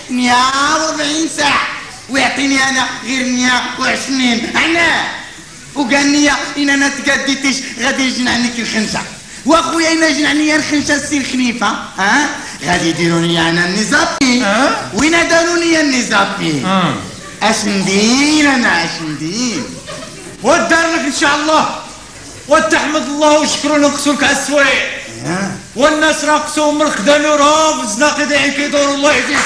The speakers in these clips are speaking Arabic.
140 ساعة ويعطيني أنا غير 120 أنا وقال لي إن أنا تقديتش غادي يجنعنيك الخنشة واخويا إنا جنعني الخنشة السي الخليفة غادي يديروني أنا النزابي وين داروني النزابي اش ندير انا اش ندير ودار لك ان شاء الله وتحمد الله وشكروا نقصوك على السوايع والناس راقصوا من الخدام وراهم الزناقي داعي كيدوروا الله يهديك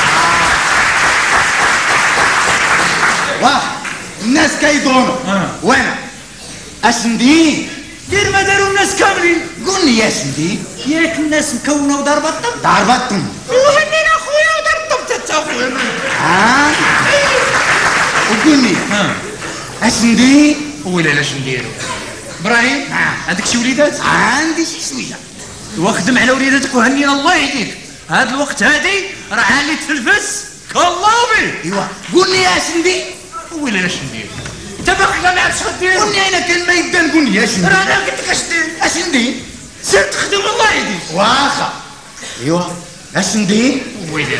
واه الناس كيدوروا وانا اش ندير دير ما داروا الناس كاملين قول لي اش ندير ياك الناس مكونه ودار الطب دار الطب وهنينا اخويا ودار الطب حتى اخويا وقول لي اش ندير ويلي علاش ندير ابراهيم عندك شي وليدات عندي شي شويه وخدم على وليداتك وهنينا الله يهديك هاد الوقت هادي راه عالي تلفس كالله ايوا قول لي اش ندير ويلي علاش ندير انت باقي ما عرفتش غدير قول لي انا كان ما يبدا نقول لي اش ندير راه انا قلت لك اش دير اش ندير سير تخدم الله يهديك واخا ايوا اش ندير ويلي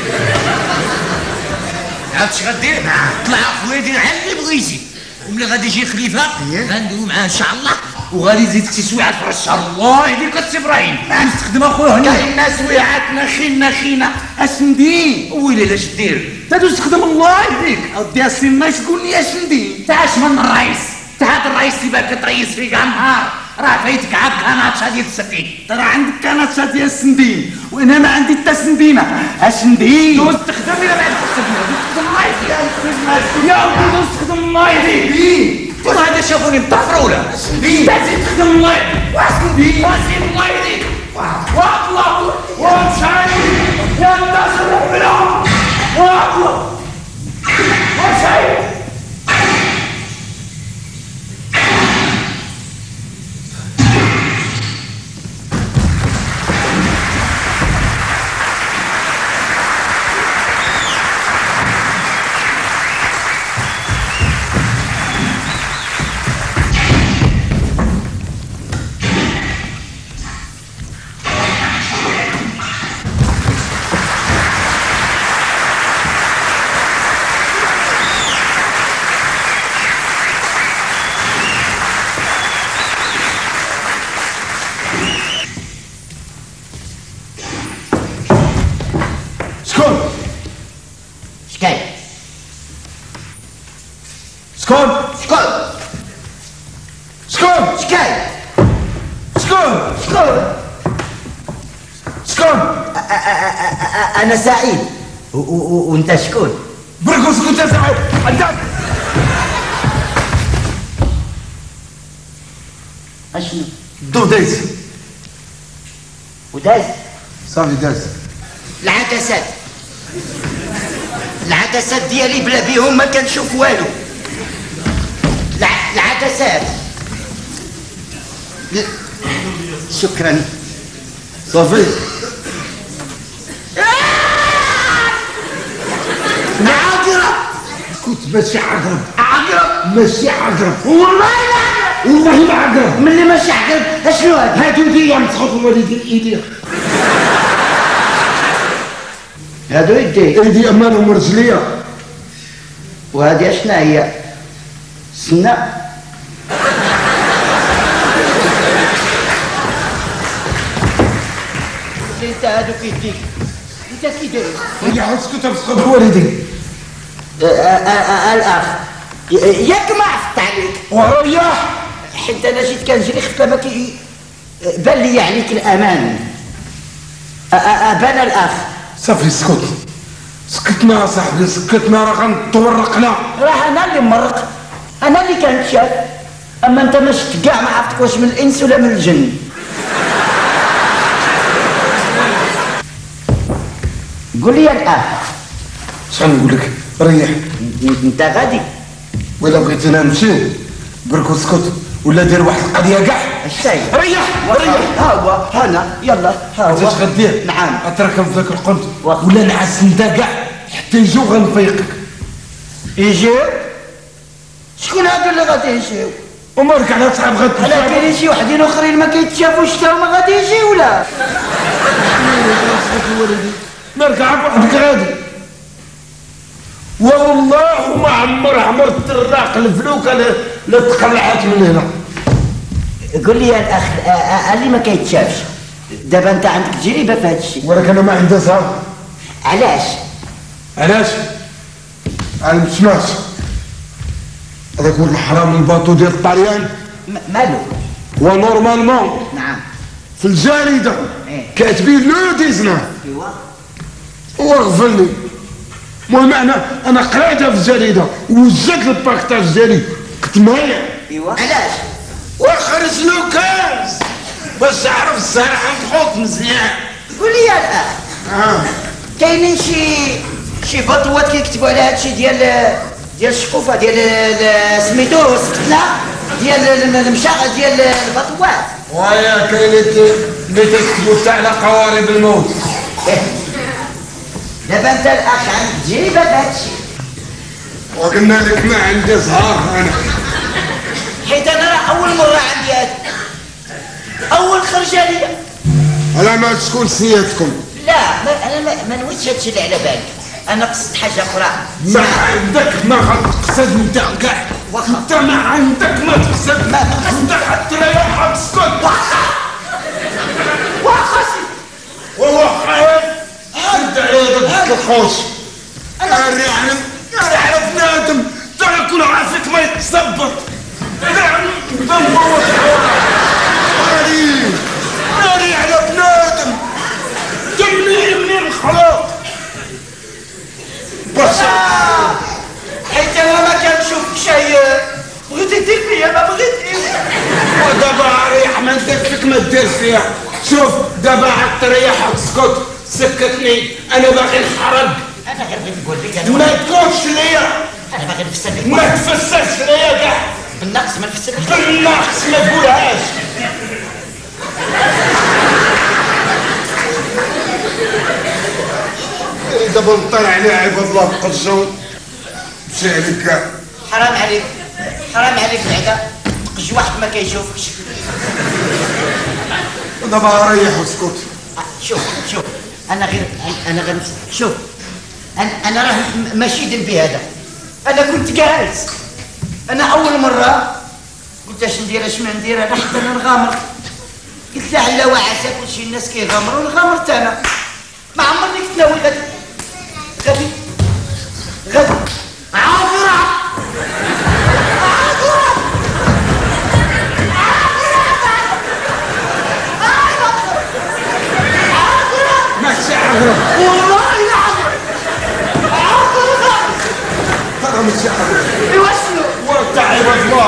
عرفتش غدير طلع اخويا دير على اللي بغيتي وملي غادي يجي خليفه غندوي معاه ان شاء الله وغادي يزيدك شي سويعات في الشهر الله يهديك السي ابراهيم تخدم اخويا هنا كاين ناس ويعاتنا خينا اش ندير ويلي علاش دير تدوز تخدم الله يهديك اودي السي ما تقول لي اش ندير تعاش من الرئيس تعاد الرئيس اللي باك تريس فيك كاع النهار راه فايتك عاد كاناتشا ديال السفين ترى عندك كاناتشا ديال السندين وانا ما عندي حتى سندينه اش ندير دوز تخدم الى ما عندك السفينه دوز تخدم الله يهديك يا ودي دوز تخدم الله يهديك هذا شافوني مطفروله ندير تزيد تخدم الله يهديك واش ندير واسيب الله يهديك واطلع وامشي يا الناس الرحمه واطلع وامشي أنا سعيد وأنت شكون؟ بركوس كنت سعيد عندك أشنو؟ دوديز وداز؟ صافي داز العدسات ديالي بلا بيهم ما كنشوف والو العدسات شكرا صافي عقرب كنت ماشي عقرب عقرب ماشي عقرب والله ما عقرب ملي ماشي عقرب اشنو هاد هادو يديا مسخوط والدي ايديا هادو ايدي امانهم رجليا وهادي اشنا هي سنة انت هادو كيديك انت كي داير يا اسكت مسخوط والدي الاخ ياك ما عرفت عليك ويا حيت انا جيت كنجري خفت ما بان لي عليك الامان ابانا الاخ صافي سكتنا صاحبي سكتنا راه غنتورقنا راه انا اللي مرق انا اللي كنتشاف اما انت ما شفت كاع ما عرفتك واش من الانس ولا من الجن قول لي الاخ شحال نقول لك ريح انت غادي ولا بغيت انا نمشي بركو اسكت ولا دير واحد القضيه كاع الشاي ريح ها هو هنا يلا ها هو انت اش غدير نعم اتركم في ذاك القنت ولا نعس انت كاع حتى يجيو غنفيقك يجيو شكون هادو اللي غادي يجيو ومالك على صعب غد الا كاينين شي وحدين اخرين ما كيتشافوش حتى هما غادي يجيو لا مالك عارف وحدك غادي عمر الطراق الفلوكه لا تقلعت من هنا. قول لي يا الاخ اللي ما كيتشافش دابا انت عندك تجربه في هذا الشيء. ولكن انا ما عندي صبر. علاش؟ انا ما سمعتش هذاك ولد الحرام الباطو ديال الطريان مالو؟ هو نورمالمون نعم في الجريده كاتبين لو 19. ايوا هو غفلني. المهم انا قريتها في الجريده ووجدت البارطاج ديالي قلت معايا. ايوا علاش؟ وخرج له كاس باش تعرف الصراحه نحط مزيان. قول لي يا الاخ كاينين شي بطوات كيكتبوا على هادشي ديال الشقوفه ديال سميتو السكتله ديال المشاغل ديال البطوات. ويا كاين اللي تكتبوا حتى على قوارب الموت. دابا انت الاخ عندك تجربه في هادشي. وقلنا لك ما عندي زهر انا. حيت انا راه اول مره عندي هاد اول خرجه ليا. على ما تكون سيادتكم. لا انا ما نويتش هادشي اللي على بالي. انا قصدت حاجه اخرى. ما عندك ما غتقصد انت كاع. انت ما عندك ما تقصد. ما انت حتى ريحك تسكت. واخا وواخا انت عيدك الخوش. انا عرف بنادم تاكل راسك ما يتظبط. ناري على بنادم تمني منين خلاص. بس حيت انا ما كنشوف شيء بغيتي دير فيا ما بغيتيش. ودابا ريح ما ندير فيك ما دير فيها. شوف دابا عاد تريح وتسكت. سكتني انا باغي نحرق. انا غير بغيت نقول لك ما تقولش ليا. انا باغي نفسر لك ما تفسرش ليا كاع. بالنقص ما نفسرلكش. بالنقص ما تقولهاش. دابا نطلع عليه عباد الله القجون مشي عليك كاع. حرام عليك بعدا تقج واحد ما كيشوفكش. دابا ريح وسكت. شوف انا غير شوف انا راه ماشي ذنبي هذا. انا كنت جالس انا اول مره قلت اش ندير انا حتى انا نغامر. قلت لعل وعسى كلشي الناس كيغامروا نغامرت انا. ما عمرني كنت ناوي غادي ماشي عغرب والله العظيم ترى ماشي عغرب. ايوا شنو؟ وانت عباد الله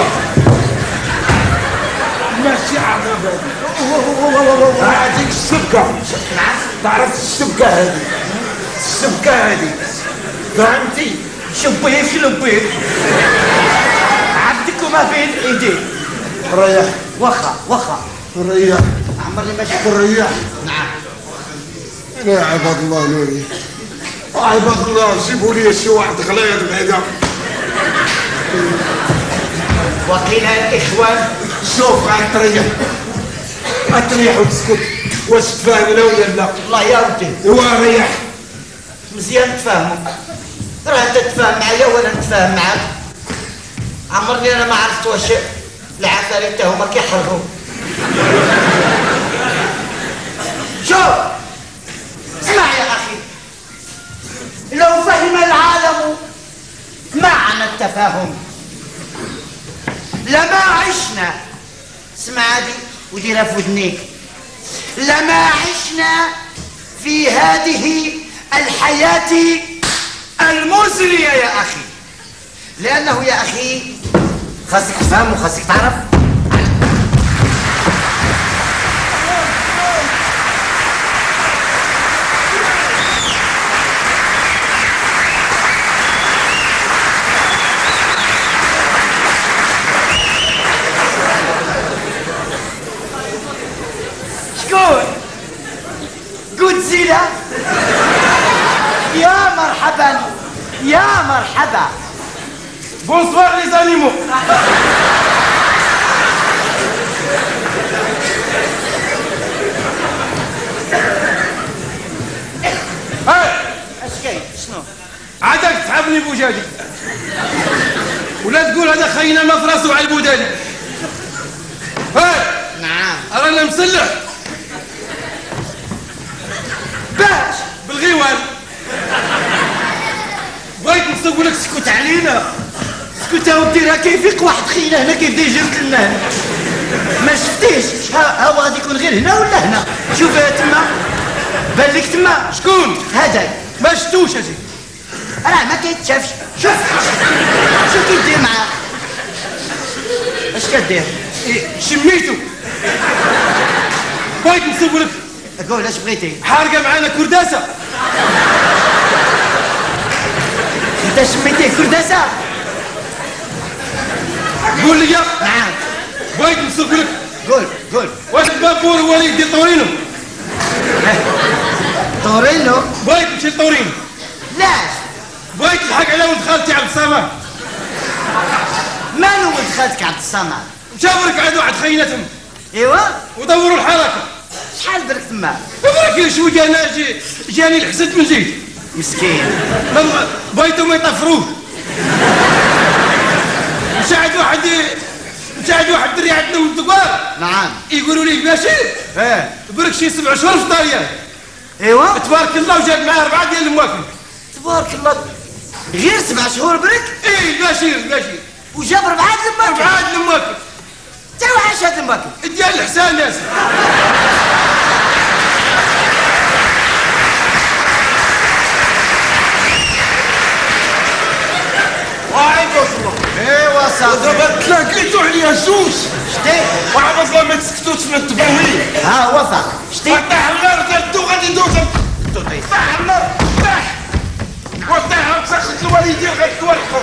ماشي عغرب. هذيك السبكه تعرف السبكه هذه فهمتي؟ شبيك لبيك عبدك وما بين ايديك. ريح واخا ريح عمرني ما شفت. ريح. نعم يا عباد الله نوري. عباد الله جيبوا لي شي واحد غليظ بعدا. وكيل الاخوان. شوف غتريح وتسكت. واش تفاهمنا ولا لا؟ الله يا ودي هو ريح مزيان نتفاهموا. راه انت تتفاهم معايا وانا نتفاهم معاك. عمرني انا ما عرفت واش العفاريت هما كيحرقوا. شوف اسمع يا اخي لو فهم العالم معنى التفاهم لما عشنا. اسمع هذه وديرها في ودنيك. لما عشنا في هذه الحياة المزرية يا أخي. لأنه يا أخي خاصك تفهم وخاصك تعرف. شكون؟ جودزيلا. يا مرحبا يا مرحبا. بونسوار لي زانيمو. اش كاين؟ شنو؟ عادك تحب عرفني بوجادي ولا تقول هذا خينا ما في راسه على البودالي. نعم رانا مسلح باش بالغيوان. بغيت نسوق لك اسكت علينا اسكت يا ودي راه كيفيق واحد خينا هنا كيف جرت لنا هنا ما شفتيش ها هو غادي يكون غير هنا ولا هنا شوف تما بان لك تما شكون هذا ما شفتوش اجي راه ما كيتشافش شوف شو كيدير معاه اش كدير شميتو. بغيت نسوق لك قول اش بغيتي حارقه معانا كرداسه. انت شميتيه كرداسه قول لي نعم بغيت نسوق لك قول واش البابور هو اللي يدير طورينو؟ طورينو بغيت نمشي لطورينو. لاش بغيت نلحق على ولد خالتي عبد الصمد. مالو ولد خالتك عبد الصمد شاورك عند واحد خينتهم ايوا ودوروا الحركه. شحال درك تما برك شويه انا جاني الحسد من جيت مسكين بغيتو ما يطفروه. مساعد واحد الدري عندنا ولد كبار نعم يقولوا لي باشير برك شي 7 شهور في طاليان. ايوا تبارك الله وجاب معاه 4 ديال المواكب. تبارك الله غير 7 شهور برك ايه باشير وجاب 4 المواكب. 4 المواكب تا وعاش هاد المواكب ديال الحسان ياسر. ايوا صافي دابا تلاقيتو عليا جوج شتي واحد اصلا ما تسكتوش من التبويل. ها هو فاق شتي طاح النار دو غادي ندوز طاح النار طاح وطاح مسخت الوالدين غتورقوا.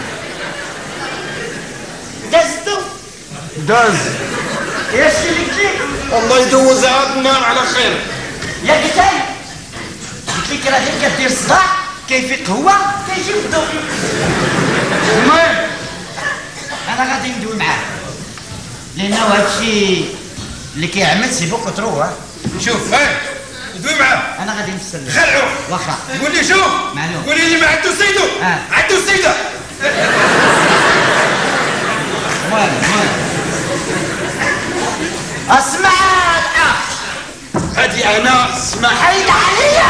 دازتو داز يا شي اللي قلت لك الله يدوز هاد النار على خير. يا قتاي قلت لك راه غير كدير صداع كيفيق هو كيجي الضوء. المهم انا غادي ندوي معاه لانه هادشي اللي كيعمل سي بوكو ترو. شوف دوي معاه انا غادي نفسر خلعوه. واخا قول لي شوف معلوم. قولي لي ما عندو سيدو عندو سيده. اسمع الاخ هادي انا اسمع حيد عليا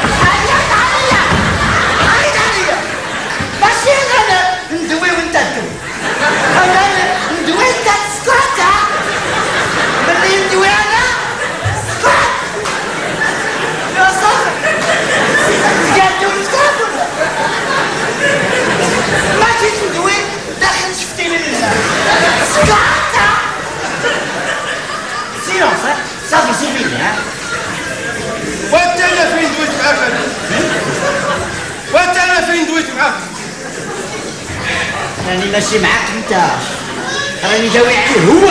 ماشي انا ندوي وانت تدوي انا ندوي انت تسكت ملي ندوي انا سكت يا صاحبي تقعدوا نتكلموا ما جيت ندوي داخل شفتيني لله سكت سيلونس صافي سيبيني وانت انا فين دويت معاك وانت انا فين دويت معاك. راني ماشي معاك انت راني داوي عليه هو.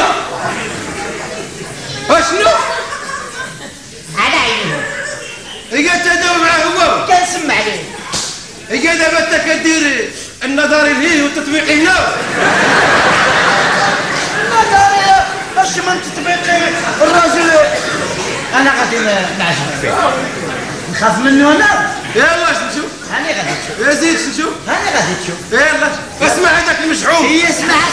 اشنو؟ على عينه هي تداوي معاه هو كنسمع عليه هي دابا انت كدير النظري ليه والتطبيق هنا. النظري باش من تطبيقي الراجل انا غادي نعجبك فيه نخاف منه انا. يلا نشوف هاني غادي تشوف يا زيد نشوف هاني غادي تشوف. يلا اسمع هذاك المشحوم. هي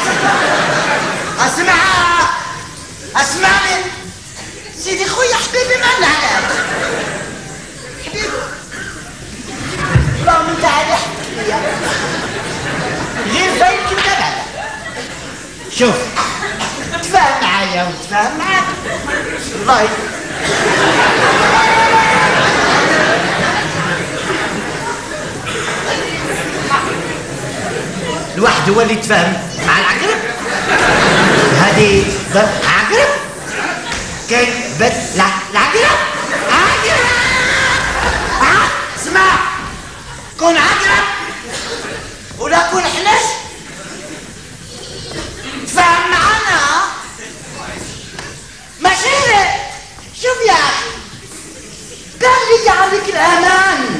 اسمعني سيدي خويا حبيبي ما نعلاش حبيبي اللهم انت على حبيبي غير فايت كنت بعدا. شوف تفاهم معايا وتفاهم معاك والله الواحد هو اللي يتفاهم مع العقرب. هذه عقرب كاين بس العقرب اسمع كون عقرب ولا كون حنش تفاهم معنا ماشي. شوف يا اخي قال لي يعطيك الامان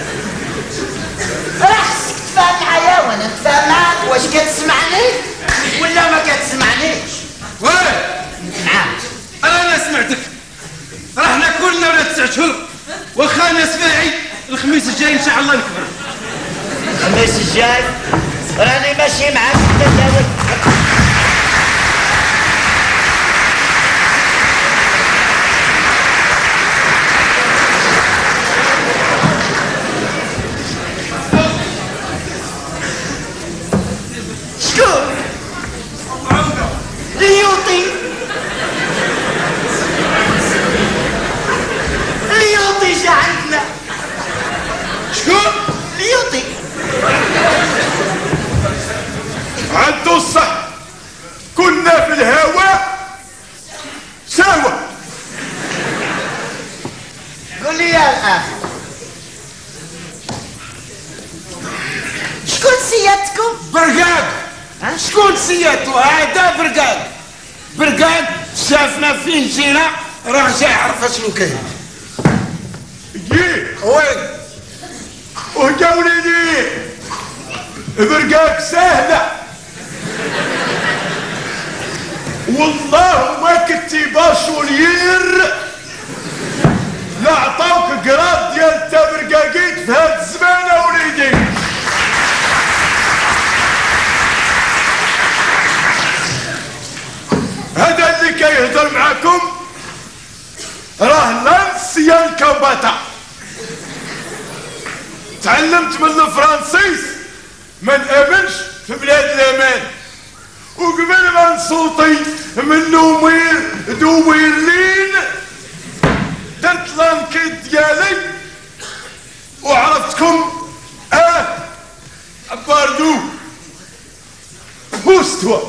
راه خصك تفاهم معايا وانا نتفاهم معاك. واش كتسمعني ولا ما كتسمعنيش؟ وين؟ نعم انا سمعتك. راه حنا كلنا ولا 9 شهور واخا الناس فيها عيد الخميس الجاي ان شاء الله نكبر. الخميس الجاي راني ماشي معاك تتزوج. شكون؟ ليوطي جا عندنا. شكون؟ ليوطي عنده الصح، كنا في الهواء سوا. قول لي يا الاخ، شكون سيادتكم؟ برقاق. شكون سيادته؟ هذا برقاق. برقاق شافنا فين جينا راه جاي عرف شنو كاين. يي وين؟ وجا وليدي برقاق سهله والله ما كنتي باشولير لا عطاوك قراد ديال تا برقاقيت في هاد الزمان يا وليدي. هذا اللي كيهضر معاكم راه لانسيان كوباتا. تعلمت من الفرنسيس ما نامنش في بلاد الامان، وقبل ما نصوتي من نومير دويرلين درت لانكيت ديالي وعرفتكم. باردو بوستوا.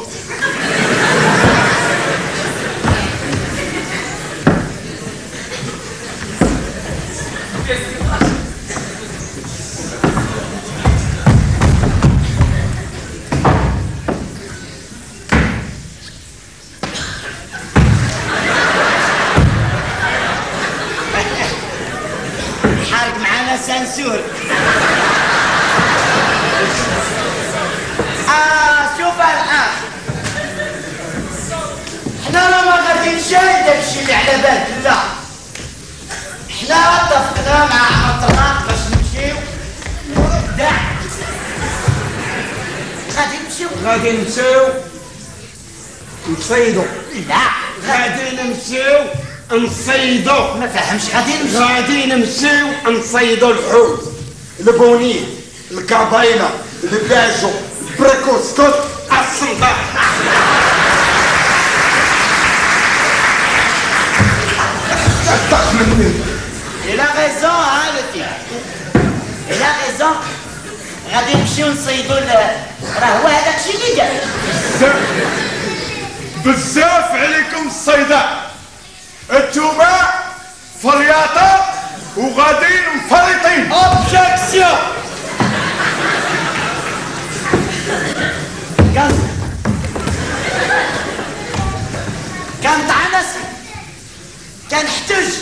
حارق معانا سانسور. شوف الأخ، احنا راه ما غادي نشاهد هادشي اللي على بالك، لا احنا اتفقنا مع عمر طراق باش نمشيو غادي نمشيو نصيدو. لا غادي نمشيو نصيدو. ما فهمش. غادي نمشيو نصيدو الحوت، البونيه، الكابايله، البلاجو، بريكوسكوت، الصنداق. إلا غيزون هالتي، إلا غيزون غادي نمشيو نصيدو راه هو هذاك الشيء اللي قال. بزاف عليكم الصيداء، انتوما فرياطة وغاديين مفرطين. اوبجيكسيون. كان تعنس، كان احتج.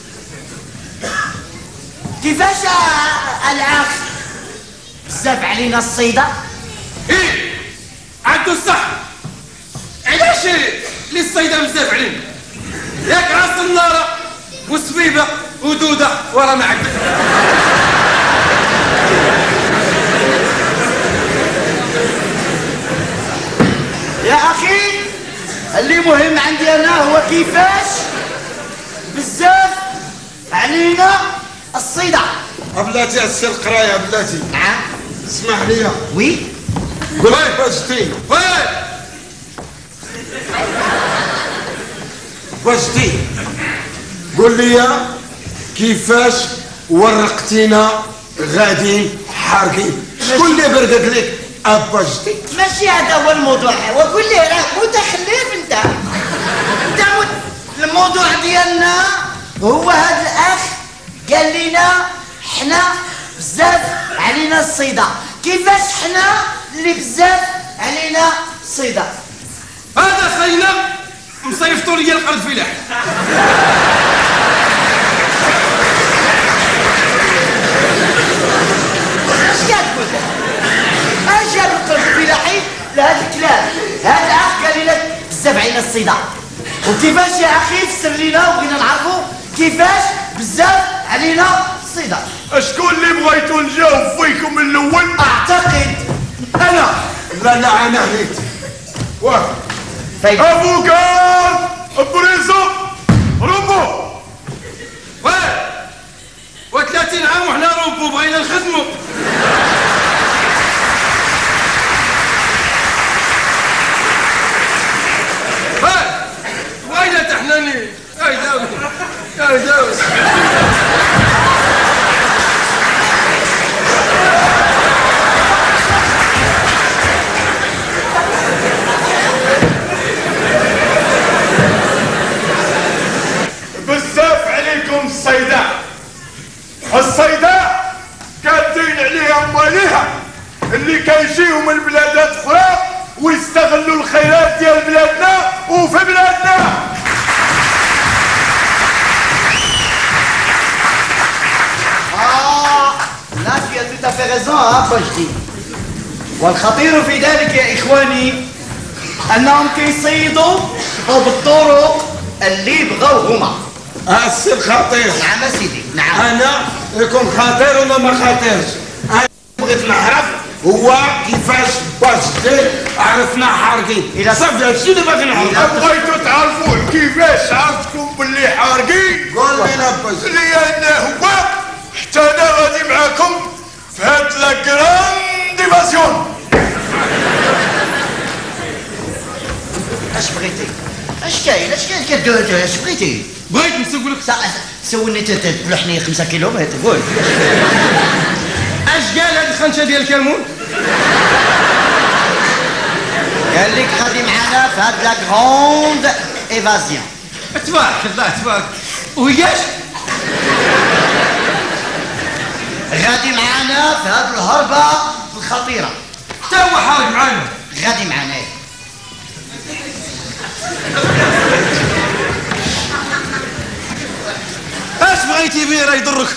كيفاش العاق بزاف علينا الصيدة؟ ايه عنده الصح. علاش اللي الصيدة بزاف علينا؟ ياك راس النارة وسبيبة ودودة ورا معك. يا أخي اللي مهم عندي أنا هو كيفاش بزاف علينا الصيدة. بلاتي السي القرايه بلاتي. نعم. اسمح لي. وي. قول لي باجتي. باجتي قول لي كيفاش ورقتينا غادي حارقين؟ شكون اللي برقق لك اباجتي؟ ماشي هذا هو الموضوع، وقول لي راه متخلف انت. الموضوع ديالنا هو هذا الاخ قال لنا حنا بزاف علينا الصيدة. كيفاش حنا اللي بزاف علينا الصيدة؟ هذا خينا مصيفطوا لي القرد فلاح. اش كتقول؟ اش جاب القرد الفلاحي لهذا الكلام؟ هذا الاخ قال لنا بزاف علينا الصيدة. وكيفاش يا اخي فسر لينا وبغينا نعرفوا كيفاش بزاف علينا الصيدة. شكون اللي بغيتو نجاوب فيكم من الاول؟ اعتقد لا انا هنيت واه فايد افوكاد بريزو روبو و30 عام وحنا روبو بغينا نخدمو. وين تحناني يا داوس يا داوس. بزاف عليكم الصيداء كاتين عليها امواليها اللي كيجيو من بلادات اخرى ويستغلوا الخيرات ديال بلادنا وفي بلادنا. لا tu as tout à fait raison بجدي. والخطير في ذلك يا إخواني أنهم كيصيدوا بالطرق اللي بغاو هما. السر خطير. نعم سيدي نعم. أنا يكون خطير ولا ما خطيرش؟ أنا بغيت نعرف هو كيفاش بجدي عرفنا حارقين. صافي هادشي اللي باغي نعرف. بغيتو تعرفوا كيفاش عرفتكم باللي حارقين؟ قول لنا بجدي. لأن هو حتى أنا غادي معاكم في هاد لا كراند ديفاسيون. اش بغيتي؟ اش كاين كدوز اش بغيتي؟ بغيت نسولك سولني تلوحني 5 كيلومتر قول. اش قال هاد الخنشه ديال الكمون؟ قال لك غادي معنا في هاد لا كروند ايفازيون. تبارك الله تبارك. وياش؟ غادي معنا في هاد الهربه الخطيره. تا هو حارق معانا. غادي معنا اش بغيتي بيه راه يضرك؟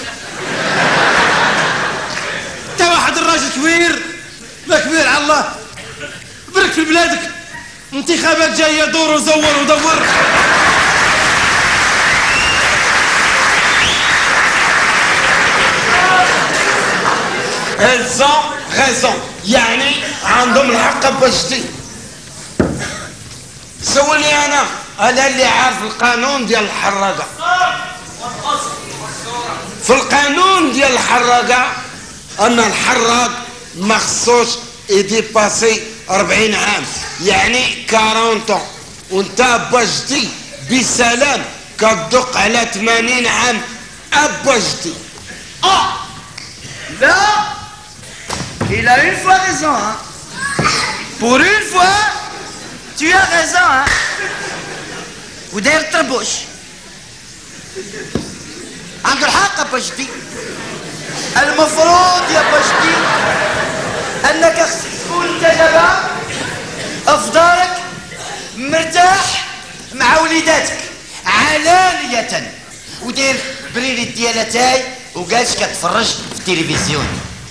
انت واحد الراجل كبير ما كبير على الله. برك في بلادك انتخابات جايه دور وزور ودور. إلزون غيزون يعني عندهم الحق بجدي. سولني انا اللي عارف القانون ديال الحراقه. في القانون ديال الحراقه ان الحراق ما خصوش يديباسي 40 عام يعني 40 طون، وانت بجدي بسلام كتدق على 80 عام بجدي. لا il a une fois raison hein. Pour une fois tu as raison hein. وداير طربوش عنده الحق بجدي. المفروض يا بجدي انك خصك تكون انت دابا في دارك مرتاح مع وليداتك علانية ودير بريلي ديالتاي وجالس كتفرج في التلفزيون.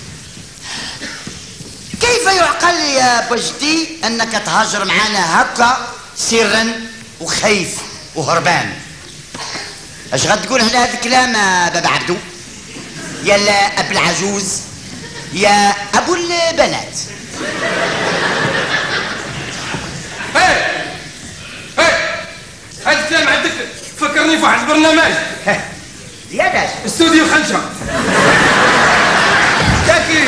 كيف يعقل يا بجدي انك تهاجر معنا هكا سرا وخايف وهربان؟ اش غتقول على هذا الكلام بابا عبدو يا اب العجوز يا ابو البنات؟ هذا الكلام عندك فكرني في واحد البرنامج يا داش استوديو خنشه تاكي.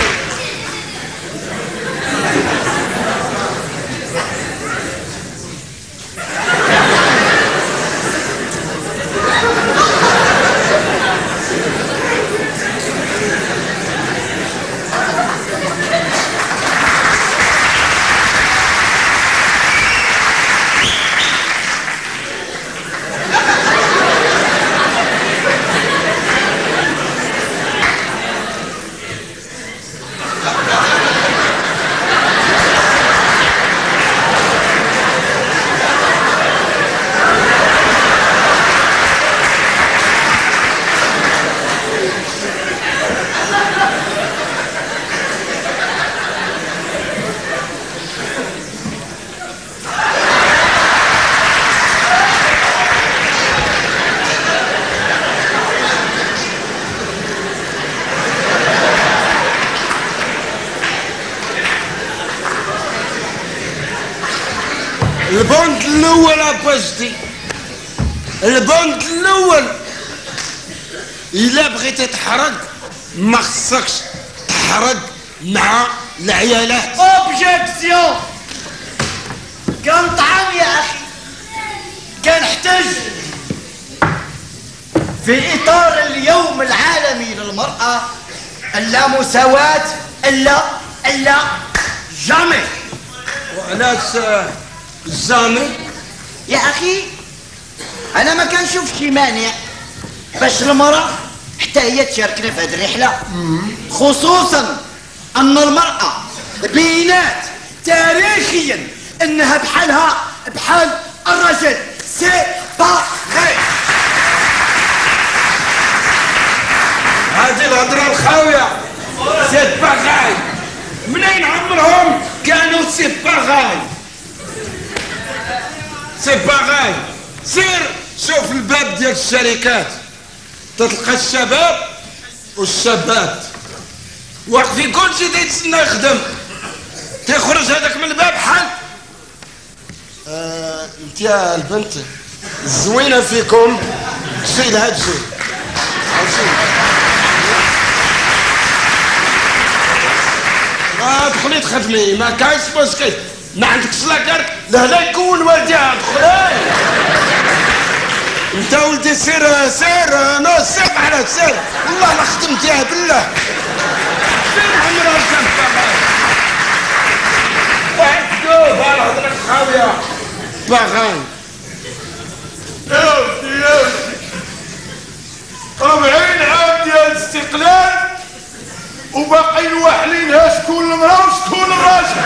البوند الاول اباجدي، البوند الاول الا بغيتي تحرق ما خصكش تحرق مع العيالات. اوبجيكسيون، كان طعام يا اخي، كنحتاج في اطار اليوم العالمي للمرأة الا مساواة الا جامي. وعلاش جامي يا اخي انا ما كنشوفش مانع باش المرأة حتى هي تشاركنا في هذه الرحلة، خصوصا ان المرأة بينات تاريخيا انها بحالها بحال الرجل. سي با غي. هذه الهضره الخاويه سي باغاي، منين عمرهم كانوا سي باغاي سي باغاي. سير شوف الباب ديال الشركات تلقى الشباب والشابات واقفين كلشي تيتسنى يخدم، تيخرج هذاك من الباب بحال انت يا البنت الزوينه فيكم شي لهاد الشيء. دخلي تخدمي ما كاينش مشكل، ما عندكش لاكارت لهنا يكون والديها. دخلي انت ولدي سير سير انا سير على سير والله لا خدمتيها بالله. فين عمرها الجنب واحد دوب الهضره الخاويه باغان. يا ودي 40 عام ديال الاستقلال وباقيين واحلينها شكون المراه وشكون الراجل.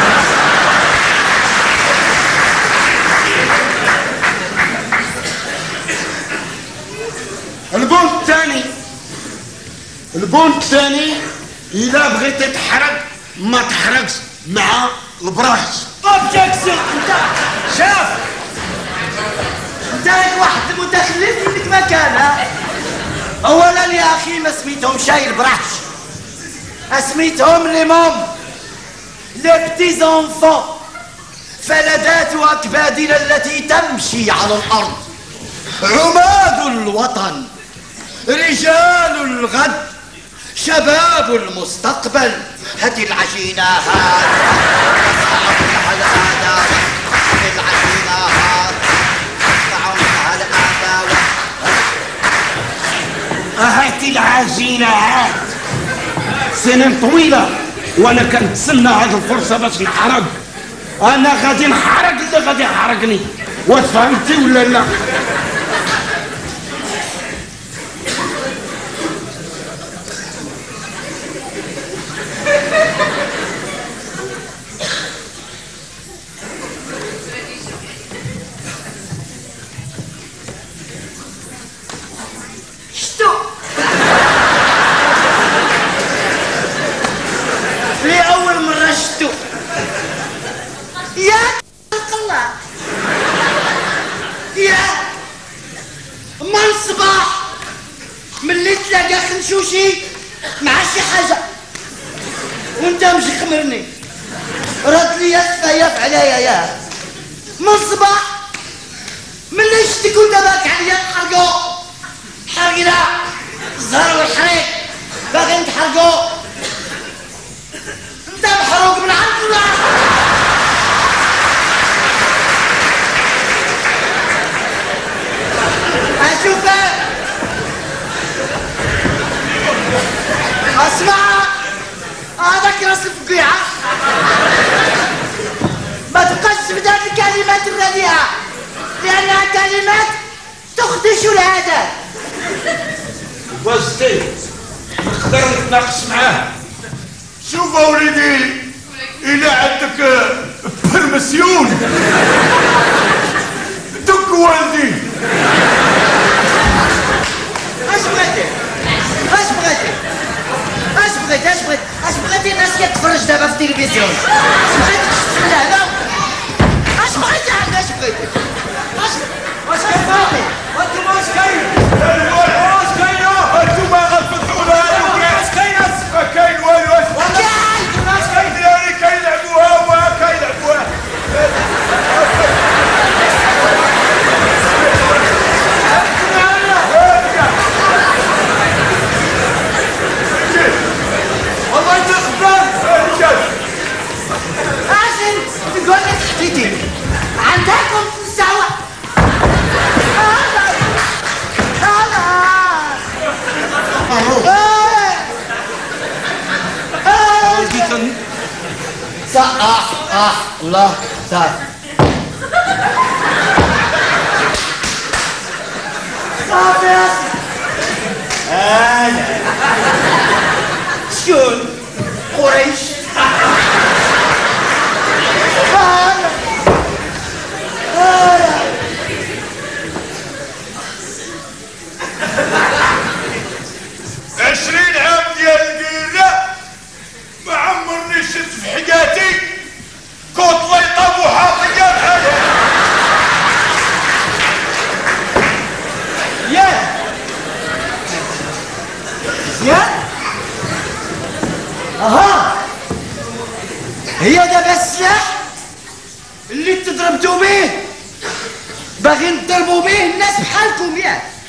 البون الثاني الا بغيتي تحرق ما تحرقش مع البراش. اوبجيكسيون. انت شاف انت واحد المتخلف منك مكانه. اولا يا اخي ما سميتهم شاي البراش، اسميتهم لي مام لي بتي زونفون، فلذات واكبادنا التي تمشي على الارض، عماد الوطن، رجال الغد، شباب المستقبل. هذه العجينة هاتي العجينة هات. سنين طويلة وانا كنتسنى هذه الفرصة باش نحرق. انا غادي نحرق اللي غادي يحرقني، واش فهمتي ولا لا؟ خنشوشي مع شي حاجة وانت مش خمرني رد لي السفايف عليا يا من الصباح ملي شتك وانت باك عليا نحرقو حرقنا الزهر والحريق باغي نتحرقو. انت محروق من عند الله. اشوفك اسمع هذاك راس الفقيعة ما تبقاش تبدا الكلمات الرديئة لأنها كلمات تخدش الهدف. وزتي نقدر نتناقش معاه. شوف وليدي إلا عندك برمسيون دك والدي. اش بغيتي؟ اش بغيتي؟ اش بغيتي؟ اش بغيتي؟ اش بغيتي الناس كتفرج دابا في التلفزيون؟ اش بغيتي تشتم لهنا؟ اش بغيتي عاد اش بغيتي؟ واش كاين باقي؟ وانتم واش كاين؟ واش كاين؟ انتوما غتفتحونا واش كاين؟ ما كاين والو. واش كاين؟ الدراري كيلعبوها وها كيلعبوها. الله صافي صافي يا انا شكون قريش انا 20 عام ديال القيرة ما عمرني شفت في حياتي كوط ليطة وحاطية بحالها. زياد اها هي دابا السلاح اللي تضربتوا به باغي نضربوا به الناس بحالكم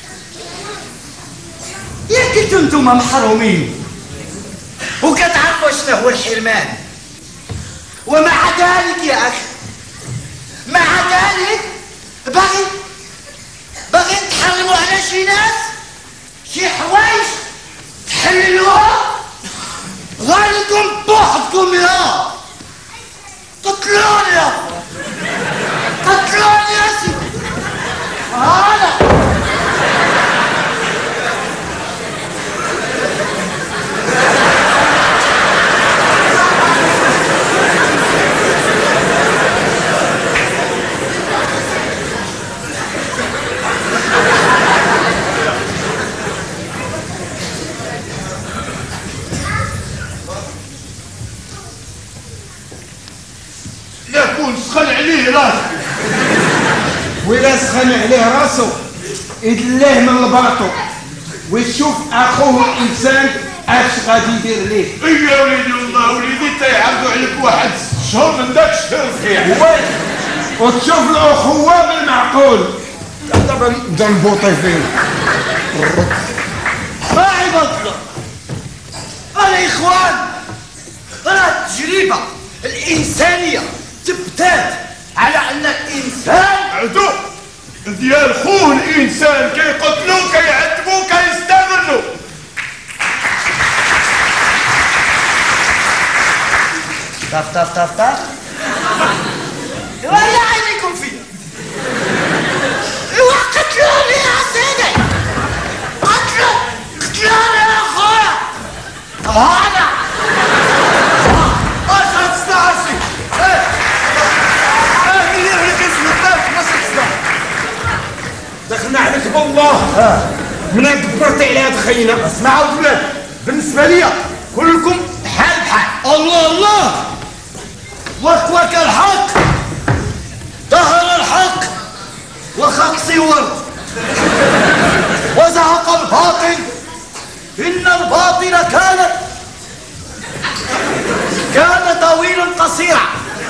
ياك كنتو نتوما محرومين وكتعرفوا شنو هو الحرمان ومع ذلك يا اخي مع ذلك باغي تحرموا على شي ناس شي حوايج تحللوها غالكم بوحدكم يا قتلوني يا سيدي هذا سخن عليه راسه وإلا سخن عليه راسه يدليه من الباطو ويشوف اخوه الانسان اش غادي يدير ليه. يا وليدي والله وليدي تيعرضوا عليك واحد الشهر من داك الشهر صحيح وتشوف الاخوه بالمعقول دابا نبدا نبوطي فيه. ما عباد الله انا اخوان راه التجربه الانسانيه تبتات على ان الانسان عدو ديال خوه الانسان كيقتلوه كيعذبوه كيستغلوا. طف ولا عينيكم فيه ايوا قتلوني يا سيدي قتلوني يا اخويا هذا اش هتستعصي اللي عليك اسم الضيف ما تستعصي دخلنا عليك بالله من دبرتي على هاد خينا. اسمعوا البلاد بالنسبه ليا كلكم بحال الله وكوك الحق ظهر الحق وخقصي ورد وزهق الباطل إن الباطل كان طويلا قصيرا.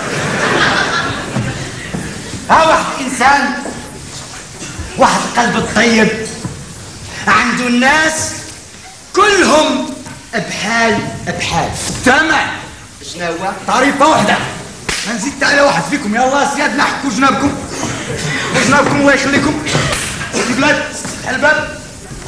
ها واحد الإنسان واحد القلب الطيب عنده الناس كلهم بحال تمام. شنو هو؟ طريقة واحدة ما نزيد على واحد فيكم. يلا سيادنا حكوا جنابكم الله يخليكم. البلاد افتح الباب.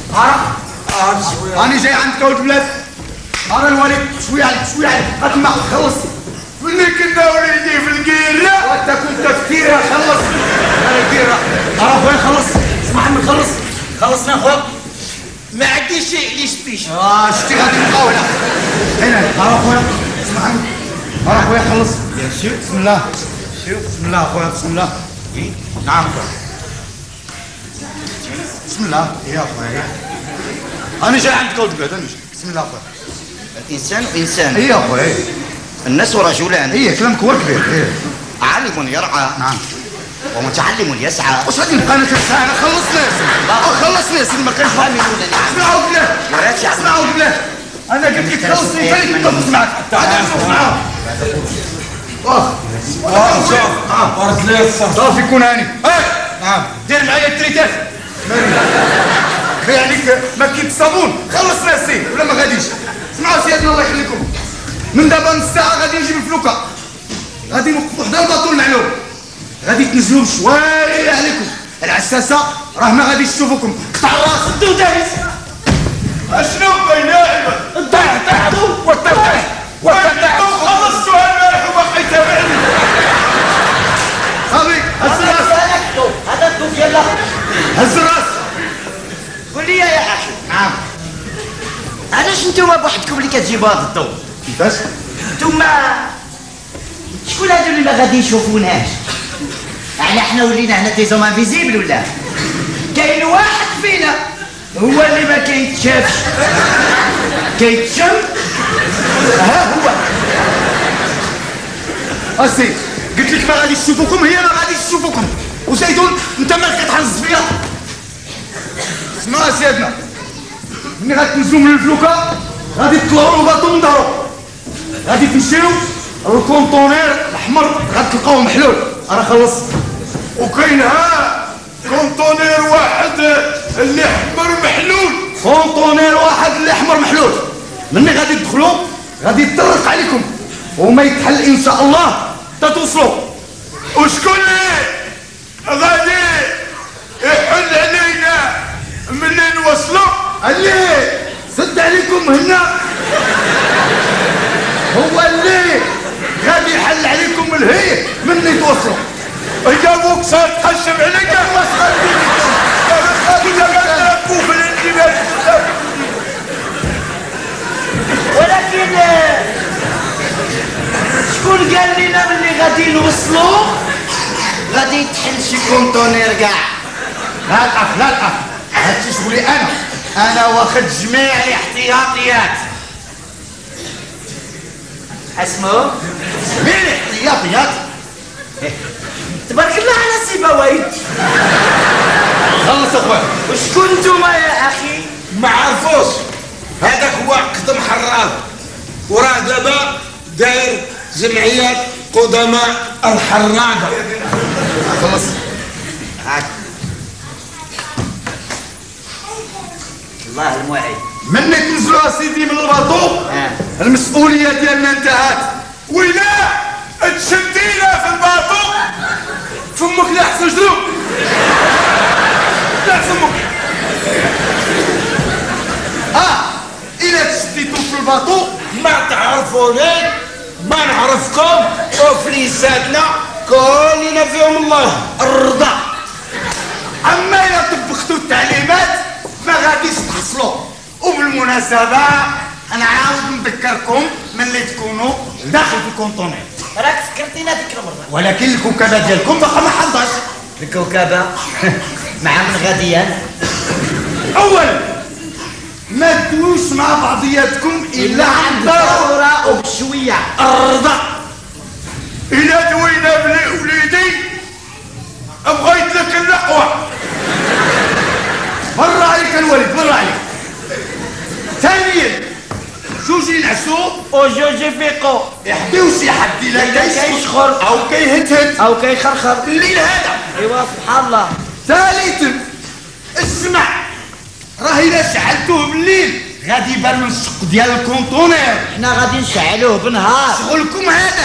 راني جاي عندك ولد البلاد. انا الوالد شويه عليك قد ما خلص ملي كنا وليدي في القيرة وانت كنت كثير خلص انا القيرة. اخويا خلص اسمع عمي خلصنا اخويا ما عنديش شيء ليش بيش. شتي غادي نبقاو هنا اخويا اسمع عمي اخويا خلص يا شيخ بسم الله اخويا بسم الله. نعم بسم الله يا اخويا انا جاي عندك ولد البلاد. انا جاي بسم الله اخويا. الانسان انسان اي اخويا الناس رجلان. اي كلامك هو كبير. عالم يرعى نعم ومتعلم يسعى. واش غادي نبقى انا كنسعى؟ انا خلص ناس ما كانش اسمعوا بالله انا قلت لك خلصني فين نتفق معك حتى بارك الله الصف صافي كون هاني. نعم دير معايا التريتات خير عليك ما كيت الصابون. خلص ناسي ولا ما غاديش. اسمعوا سيادنا الله يخليكم من دابا نص ساعه غادي نجيب الفلوكه غادي نوقفوا حدا الباطون المعلوم غادي تنزلوا شويه عليكم. العساسه راه ما غاديش تشوفكم. قطع الراس انتو دايز اشنو بين يا عباد انت خلصتوها البارح وبقيت تجيبوها ضدو. كيفاش؟ نتوما شكون هادو اللي ما غادي يشوفوناش؟ يعني حنا ولينا هنا دي زوم انفيزيبل ولا؟ كاين واحد فينا هو اللي ما كيتشافش، كيتشم ها هو. اسي قلت لك ما غاديش تشوفوكم، هي ما غاديش تشوفوكم. وزيدون انت مالك كتحرز فيا؟ اسمعوا اسيادنا، ملي غتنزلوا من الفلوكه غادي تطلعوا الباطو من ظهرو، غادي تمشيو الكونطونير الاحمر غتلقاوه محلول. انا خلص. وكاين ها كونطونير واحد اللي احمر محلول. كونطونير واحد اللي احمر محلول. مني غادي تدخلوا غادي يطرق عليكم وما يتحل ان شاء الله تتوصلوا. وشكون اللي غادي يحل علينا ملي نوصلوا؟ اللي سد عليكم هنا هو اللي غادي يحل عليكم الهي مني توصلوا. جابوك صار تحشم عليك. ولكن شكون قال لنا ملي غادي نوصلوا غادي يتحل شي كونطونير كاع؟ لا الأخ لا الأخ، هادشي شغلي أنا واخد جميع الاحتياطيات. اسمو جميع الاحتياطيات. تبارك الله على سيبويت. خلص أخويا. وشكون نتوما يا أخي؟ ما عرفوش، هذاك هو قدم حراد، وراه دابا داير جمعية قدماء الحرادة. خلص. هاك الله المعين. مني تنزلوا اسيدي من الباطو المسؤولية ديالنا انتهت. ولا تشدينا في الباطو فمك لا احسن جدوب. لا فمك. إلا تشديتو في الباطو ما تعرفوني ما نعرفكم، وفليساتنا كلنا فيهم الله الرضا. أما إلا طبقتوا التعليمات ما غاديش تحصلوا. وبالمناسبة أنا عاود نذكركم ملي تكونوا داخل في الكونطونير، راك فكرتينا ديك المرة. ولكن الكوكبة ديالكم باقا ما حضرش. الكوكبة مع من غاديان؟ أول ما تدوش مع بعضياتكم إلا عن ضرورة وبشوية. الرضا. إلا دوينا بوليدي بغيت لك اللقوة. برا عليك الوليد برا عليك. ثانيا جوج ينعسوا وجوج يفيقوا، يحديو شي حد إلا كيشخر أو كيهتهت أو كيخرخر الليل هذا. ايوا سبحان الله. ثالثا اسمع، راه إلا شعلتوه بالليل غادي يبان الشق ديال الكونطونير. حنا غادي نشعلوه بالنهار. شغلكم هذا.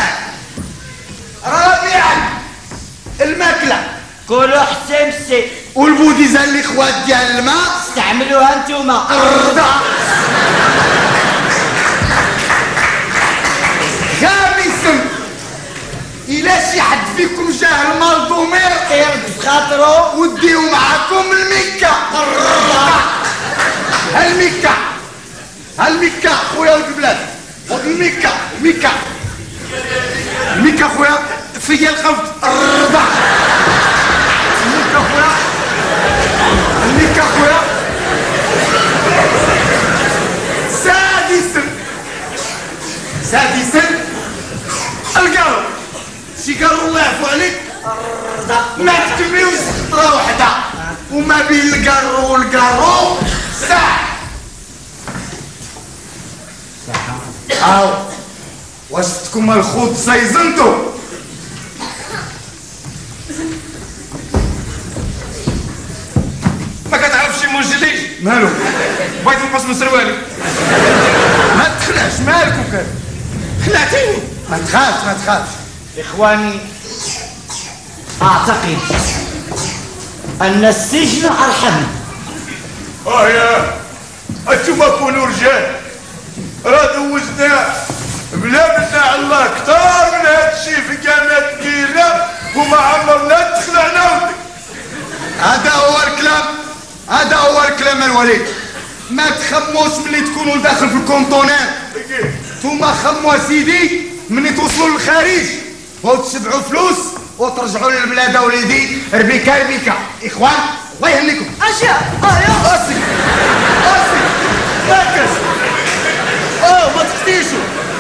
رابعا الماكلة كلوا حتى مسي والبوديزه اللي خوات ديال الماء استعملوها نتوما. الرضا. خامسا إلا شي حد فيكم جاه المالدومير يرد في خاطرو وديو معاكم المكة. الرضا. المكة المكة خويا ولد البلاد. المكة المكة المكة خويا فيا الخوف. الرضا. المكة خويا المكة خويا. سادسا القارو. شي قارو الله يعفو عليك ما تكملوش خطرة وحدة، وما بين القارو والقارو ساعة. هاو واشتكم الخوت سيزنتو. ما كتعرفش شي منجليش. مالو بغيت نقص من سروالي. ما تخلعش مالك وكذا. خلعتيني. ما تخافش ما تخافش. إخواني، أعتقد أن السجن أرحم. يا انتوما كونوا رجال، راه دوزنا بلا منع الله كثار من هادشي في كانت كيرنا وما عمرنا تخلعنا. هذا هو الكلام، هذا هو الكلام الوليد. ما تخموش ملي تكونوا داخل في الكونطونير نتوما خموا سيدي مني توصلوا للخارج وتسبعوا فلوس وترجعوا للبلاد وليدي ربيكا ربيكا. اخوان الله يهنيكم. اشياء يا اسي مركز. ما تقتيشوا.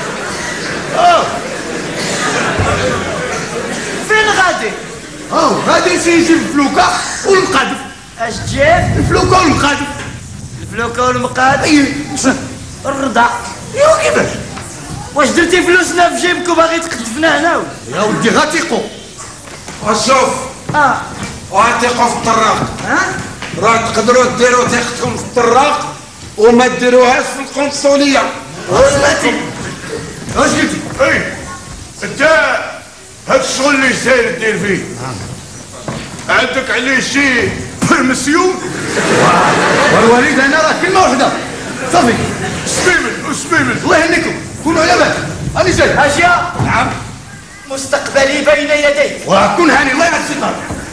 فين غادي؟ غادي نجيب الفلوكه والمقادف. اش تجيب؟ الفلوكه والمقادف. الفلوكه والمقادف؟ الرضا. ايوا كيفاش؟ واش درتي فلوسنا في جيبك وباغي تقدفنا هنا؟ يا ودي غاتيقوا. وشوف وعتيقوا في الطراق. راه تقدروا ديروا ثقتكم في الطراق وما ديروهاش في القنصليه. واش قلتي؟ انت هاد الشغل اللي ساير دير فيه عندك عليه شي برمسيون؟ والوالد انا راه كلمه واحده صافي. سبيمن الله يهنيكم كونوا على بالك راني جاي. اشياء. نعم. مستقبلي بين يديك. وكون هاني الله يعطيك الشيطان.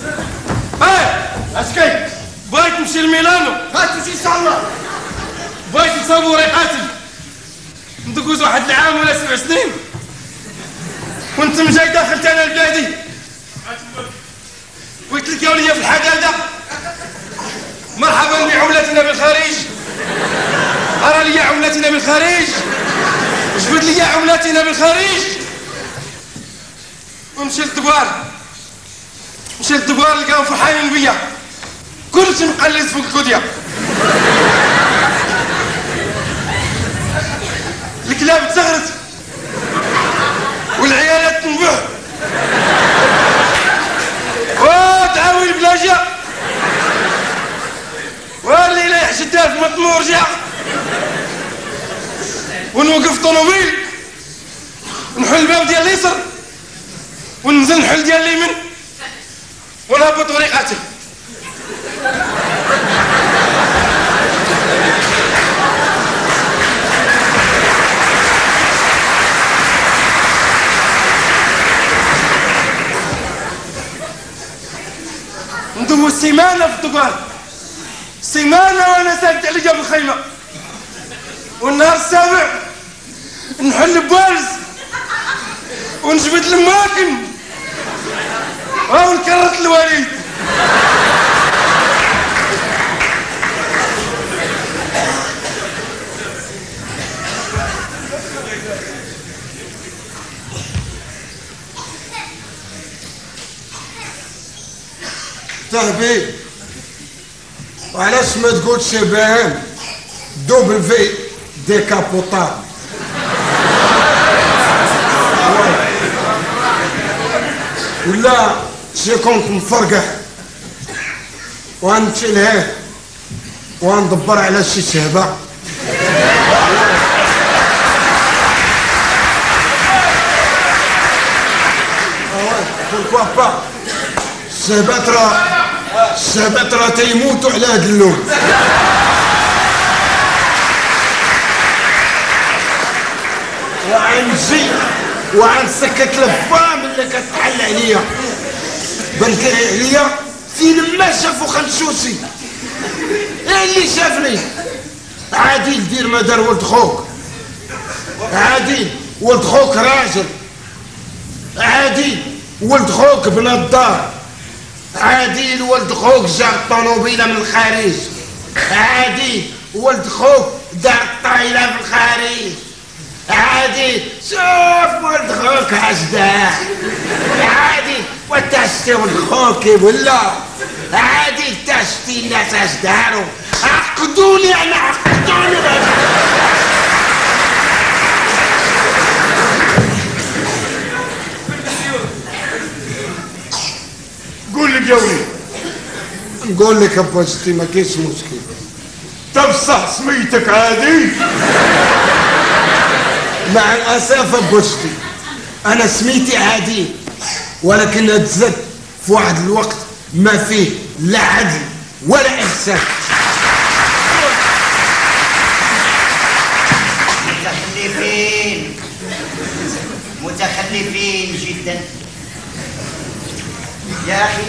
اش كاين؟ بغيت نمشي لميلانو. غاتمشي ان شاء الله. بغيت نصاوب ريقاتي ندوز واحد العام ولا 7 سنين وانت جاي داخلت انا لبلادي. قلت لك يا وليا في الحداده مرحبا بعملتنا بالخارج. ارى لي عملتنا بالخارج. جبد لي عملتنا بالخارج. ومشيت للدوار لقاهم فرحانين بيا كلشي مقلص فوق الكوديا. الكلاب تزغرت والعيالات تنبح وتعاوي البلاجة واللي لا يحشدها في مطمو ورجع ونوقف طوموبيل ونحل الباب ديال اليسر وننزل نحل ديال اليمين ونهبط وريقاتي. ندوز سيمانة في الدوار. سيمانة وانا ساكت على جنب الخيمة. والنهار السابع نحل بوارز ونجبد الماكن ونكرت الوليد. تهبي وعلاش ما تقولش باهم دوبل في ديكابوتال؟ ولا شي كنت مفرقح وغنمشي لهيه وغندبر على شي شهبه. بوركوا با الشهبات راه تيموتوا على هاد اللون. وغنجي وغنسكت الفام اللي كتحل عليا. بان كان عليا فين ما شافو خنشوسي اللي شافني. عادل دير ما دار ولد خوك. عادل ولد خوك راجل. عادل ولد خوك بنضار. عادل ولد خوك جاب طونوبيله من الخارج. عادل ولد خوك دار الطايله في الخارج. عادل شوف ولد خوك اش دار. عادل وتشتي ولد خوك ولا عادل تشتي الناس اش داروا. عقدوني انا عقدوني. قول لي يا وليد. نقول لك ابوستي ما كاينش مشكل. طب صح سميتك عادي؟ مع الاسف ابوستي انا سميتي عادي ولكن تزد في واحد الوقت ما فيه لا عدل ولا احسان. متخلفين جدا يا اخي.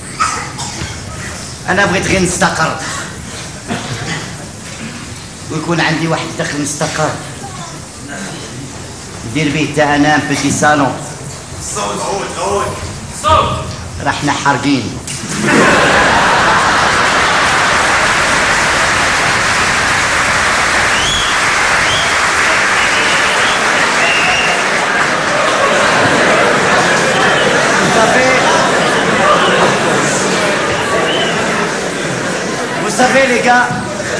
انا بغيت غير نستقر ويكون عندي واحد الدخل مستقر دير بيه تا انا بيتي صالون. صوت راحنا حارقين. Vous savez les gars,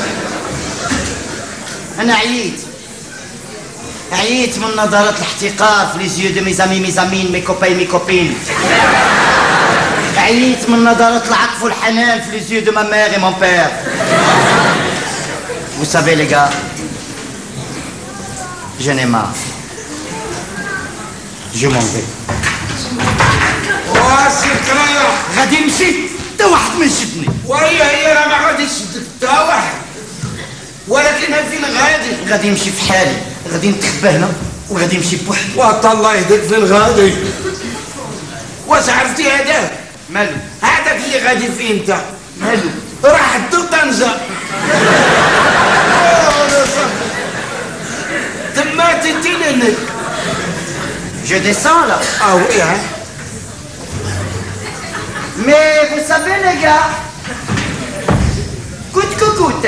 أنا عييت من نظرات الاحتقار في ليزيو دو ميزامي مي كوبين. عييت من نظرات العطف والحنان في ليزيو دو ما مير اي مون بير. Vous savez les gars, je n'ai marre. Je m'en vais. واسي كرايا غادي نمشي تا واحد ما يشدني. وهي راه ما غاديش تشدك تا واحد، ولكن فين غادي نمشي في حالي، غادي نتخبى هنا وغادي نمشي بوحدي. وات الله يهديك فين غادي. واش عرفتي هذاك؟ مالو؟ هذاك اللي غادي فيه انت مالو؟ راح حتى طنجة تما تنتيني. Je descends là. اه وي ها. Mais vous savez les gars, coûte que coûte,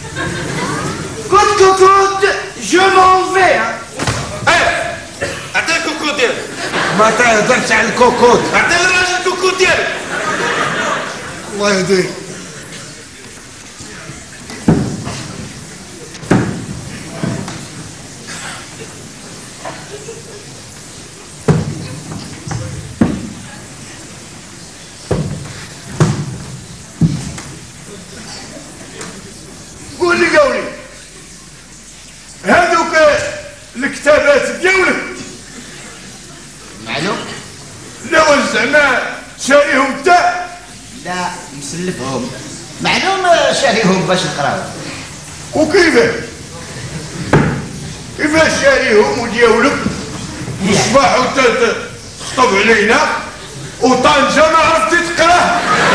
je m'en vais. عطيه الكوكو ديالك. ما تهدرش على الكوكوت. عطيه للراجل الكوكو ديالك. الله يهديك. قول لي قولي هذوك الكتابات ديالك معلوم؟ لا زعما شاريهم انت؟ لا مسلفهم. معلوم شاريهم باش نقراو. كيفاش شاريهم وديالك وصباحو تخطب علينا وطنجة ما عرفتي تقراه؟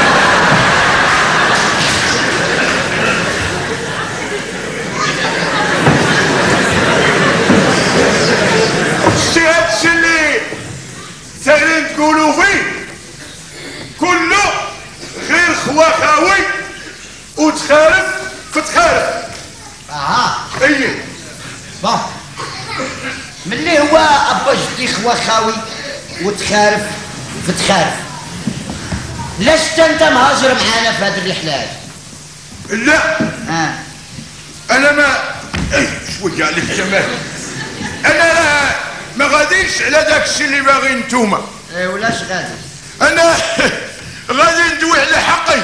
هادشي اللي ساهلين تقولوا فيه كله غير خواخاوي وتخارف في تخارف. اي بون ملي هو ابا جدي خواخاوي وتخارف في تخارف، لاش انت مهاجر معانا في هاد الرحلات؟ لا انا ما شويه عليك جمال، انا ما غاديش على داكشي اللي باغي نتوما. ولاش غادي؟ انا غادي ندوي على حقي.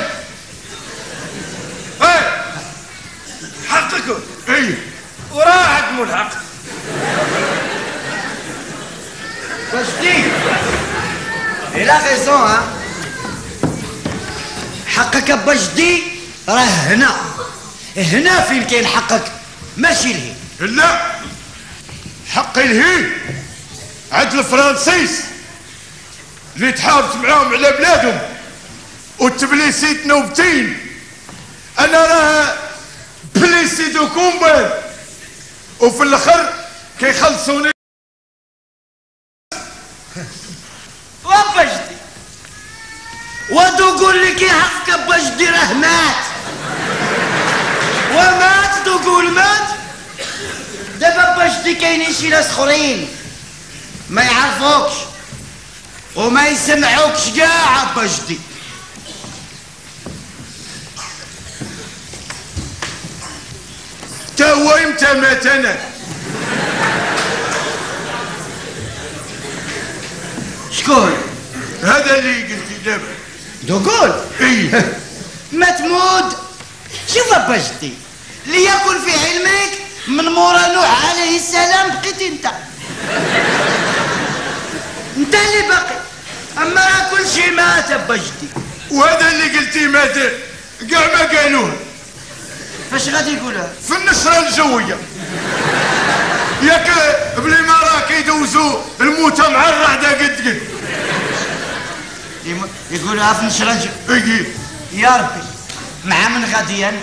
حقك اي وراحت ملحق. بجدي إلا غيزون حقك ابا جدي راه هنا فين كاين حقك ماشي لهي. لا حقي لهي عند الفرنسيس اللي تحاربت معاهم على بلادهم وتبليسيت نوبتين. انا راه بليسي دو كومبان وفي الاخر كيخلصوني. وابا جدي ودوقول لي كي حقك ابا جدي راه مات ومات دوقول مات. دابا ابا جدي كاينين شي ناس اخرين ما يعرفوكش وما يسمعوكش كاع ابا جدي. تا هو امتى مات انا؟ شكون؟ هذا اللي قلتي دابا. دوقول؟ اي ما تموت. شوف ابا جدي اللي يكون في علمك من مورا نوح عليه السلام بقيت انت اللي باقي، اما راه كل شيء مات ابا جدي. وهذا اللي قلتيه مات كاع ما قالوه. فاش غادي يقولها؟ في النشرة الجوية ياك بلي ما راه كيدوزوا الموتى مع الرعدة قد يقولها في النشرة الجوية. يا ربي مع من غاديا؟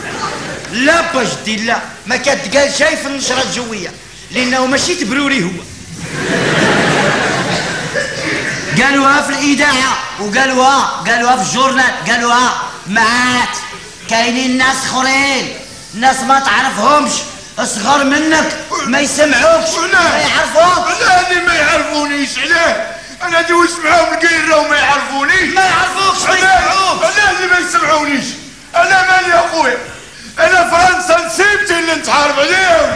لا با جدي لا، ما كتقال شيء في النشرة الجوية لأنه ماشي تبروري هو. قالوها في الاذاعه وقالوها في الجورنال، قالوها معات. كاينين ناس اخرين، ناس ما تعرفهمش، اصغر منك، ما يسمعوكش، ما يعرفوكش. لا اللي ما يعرفونيش، علاه؟ انا دوزت معاهم القيره وما يعرفونيش. ما يعرفوكش، ما يسمعوكش. انا اللي ما يسمعونيش، انا مالي يا اخويا، انا فرنسا نسيبتي اللي نتعرف عليهم.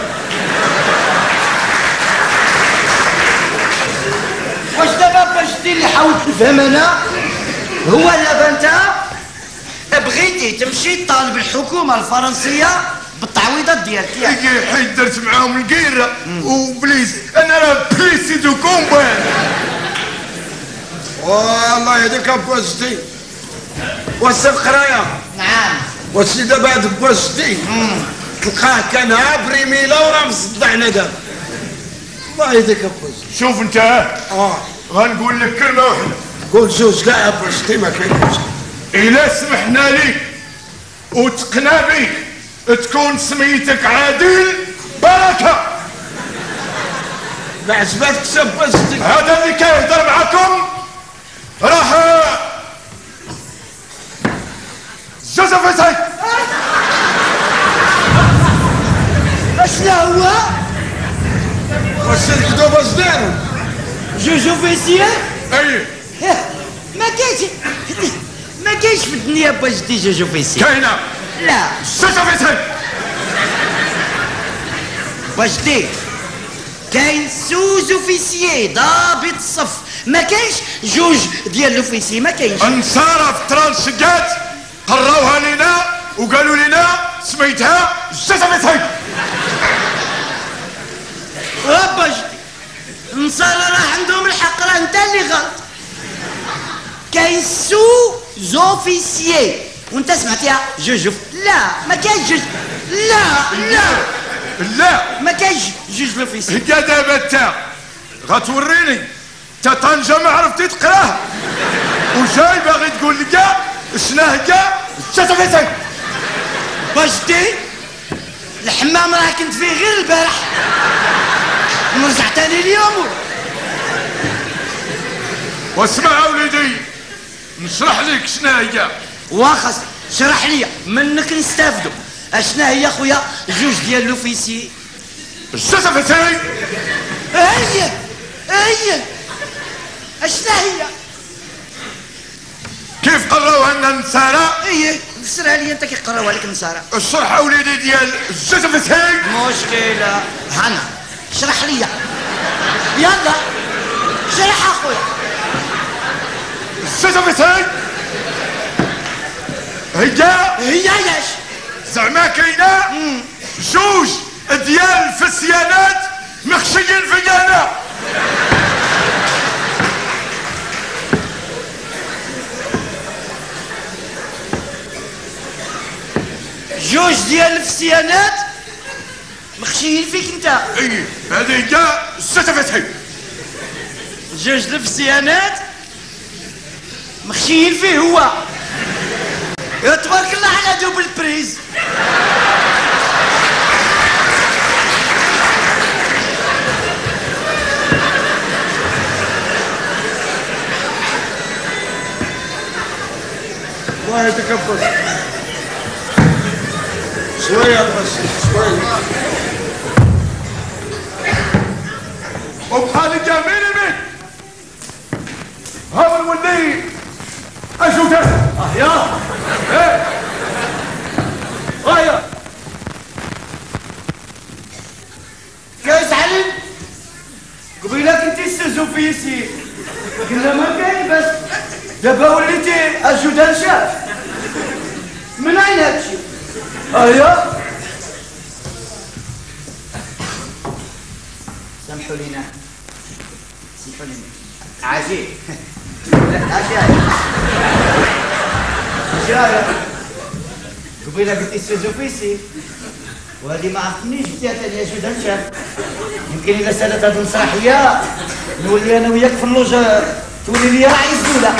واش دابا باش دير اللي حاولت نفهم انا هو دابا انت بغيتي تمشي طالب الحكومه الفرنسيه بالتعويضات ديالك ياك؟ حيت درت معاهم القيره وبليس، انا راه بليسي دو كومبان. والله يهديك بوزتي وسط القرايه. نعم. وسي دابا هاد بوزتي تلقاه كان بريميله وراه مصدعنا دابا. الله يهديك بوزتي. شوف انت، غنقول لك كلمه واحده. قول زوج كاع بوزتي ما كاينش. إلا سمحنا ليك وتقنا بيك تكون سميتك عادل بركة. ما عجباتك بوزتي؟ هذا اللي كيهضر معاكم راه جوزيف حسين. اشنا هو؟ واش الكذوب اش داروا؟ جوجو فيسيه؟ اي ما كاينش في الدنيا باش دي جوجو فيسيه. كاينه. لا جوزيف حسين. واش دي كاين سوز اوفيسيي ضابط الصف، ما كاينش جوج ديال لوفيسي، ما كاينش. انصاره في ترانشقات قراوها لينا وقالوا لنا سميتها جوزيف حسين. باش النصارى راه عندهم الحق، راه انت اللي غلط. كاين زوفيسيي وانت سمعتيها جوجوف. لا ما كاينش جوج. لا ما كاينش جوج لوفيسيي. هكا دابا انت غتوريني انت طنجه ما عرفتي تقراه وجاي باغي تقول لي شنو هكا جوزيف حسين. باش دي الحمام راه كنت فيه غير البارح، نرجع تاني اليوم. واسمع وليدي نشرح لك شنو هي. واخا شرح لي منك نستافدوا. اشنا هي خويا جوج ديال لوفيسي؟ جوزيف حسين. هي اشنا هي؟ كيف قراوها لنا النصارى؟ فسرها لي انت، كيقراوها لك النصارى. الشرح وليدي ديال جوزيف حسين. مشكلة هنا شرح لي، يلا شرح اخويا. جوزيف حسين هي علاش؟ زعما كاينه جوج ديال الفسيانات مخشيين في انا. جوج ديال الفسيانات مخشيين فيك انت؟ اي هذه كاع جوزيف حسين. جوج الفسيانات مخشيين فيه هو. يا تبارك الله على دوبل بريز. الله يتكبر شويه بس شويه. وبحال جميل البيت هذا الولدي اشوفه. يا ايه غاية كايس علي قبيله كنتي سوزوفيسي، قلنا ما كاين بس دابا وليتي اجودان شاف. من اين هادشي؟ سامحوا لينا عجيب. جاي قبيله قلتي سوزوفيسي وهذه ما عرفتنيش قلتيها ثاني اجودان شاف. يمكن اذا سالت هذه المسرحيه نولي انا وياك في اللوج، تولي لي راعي الزوله.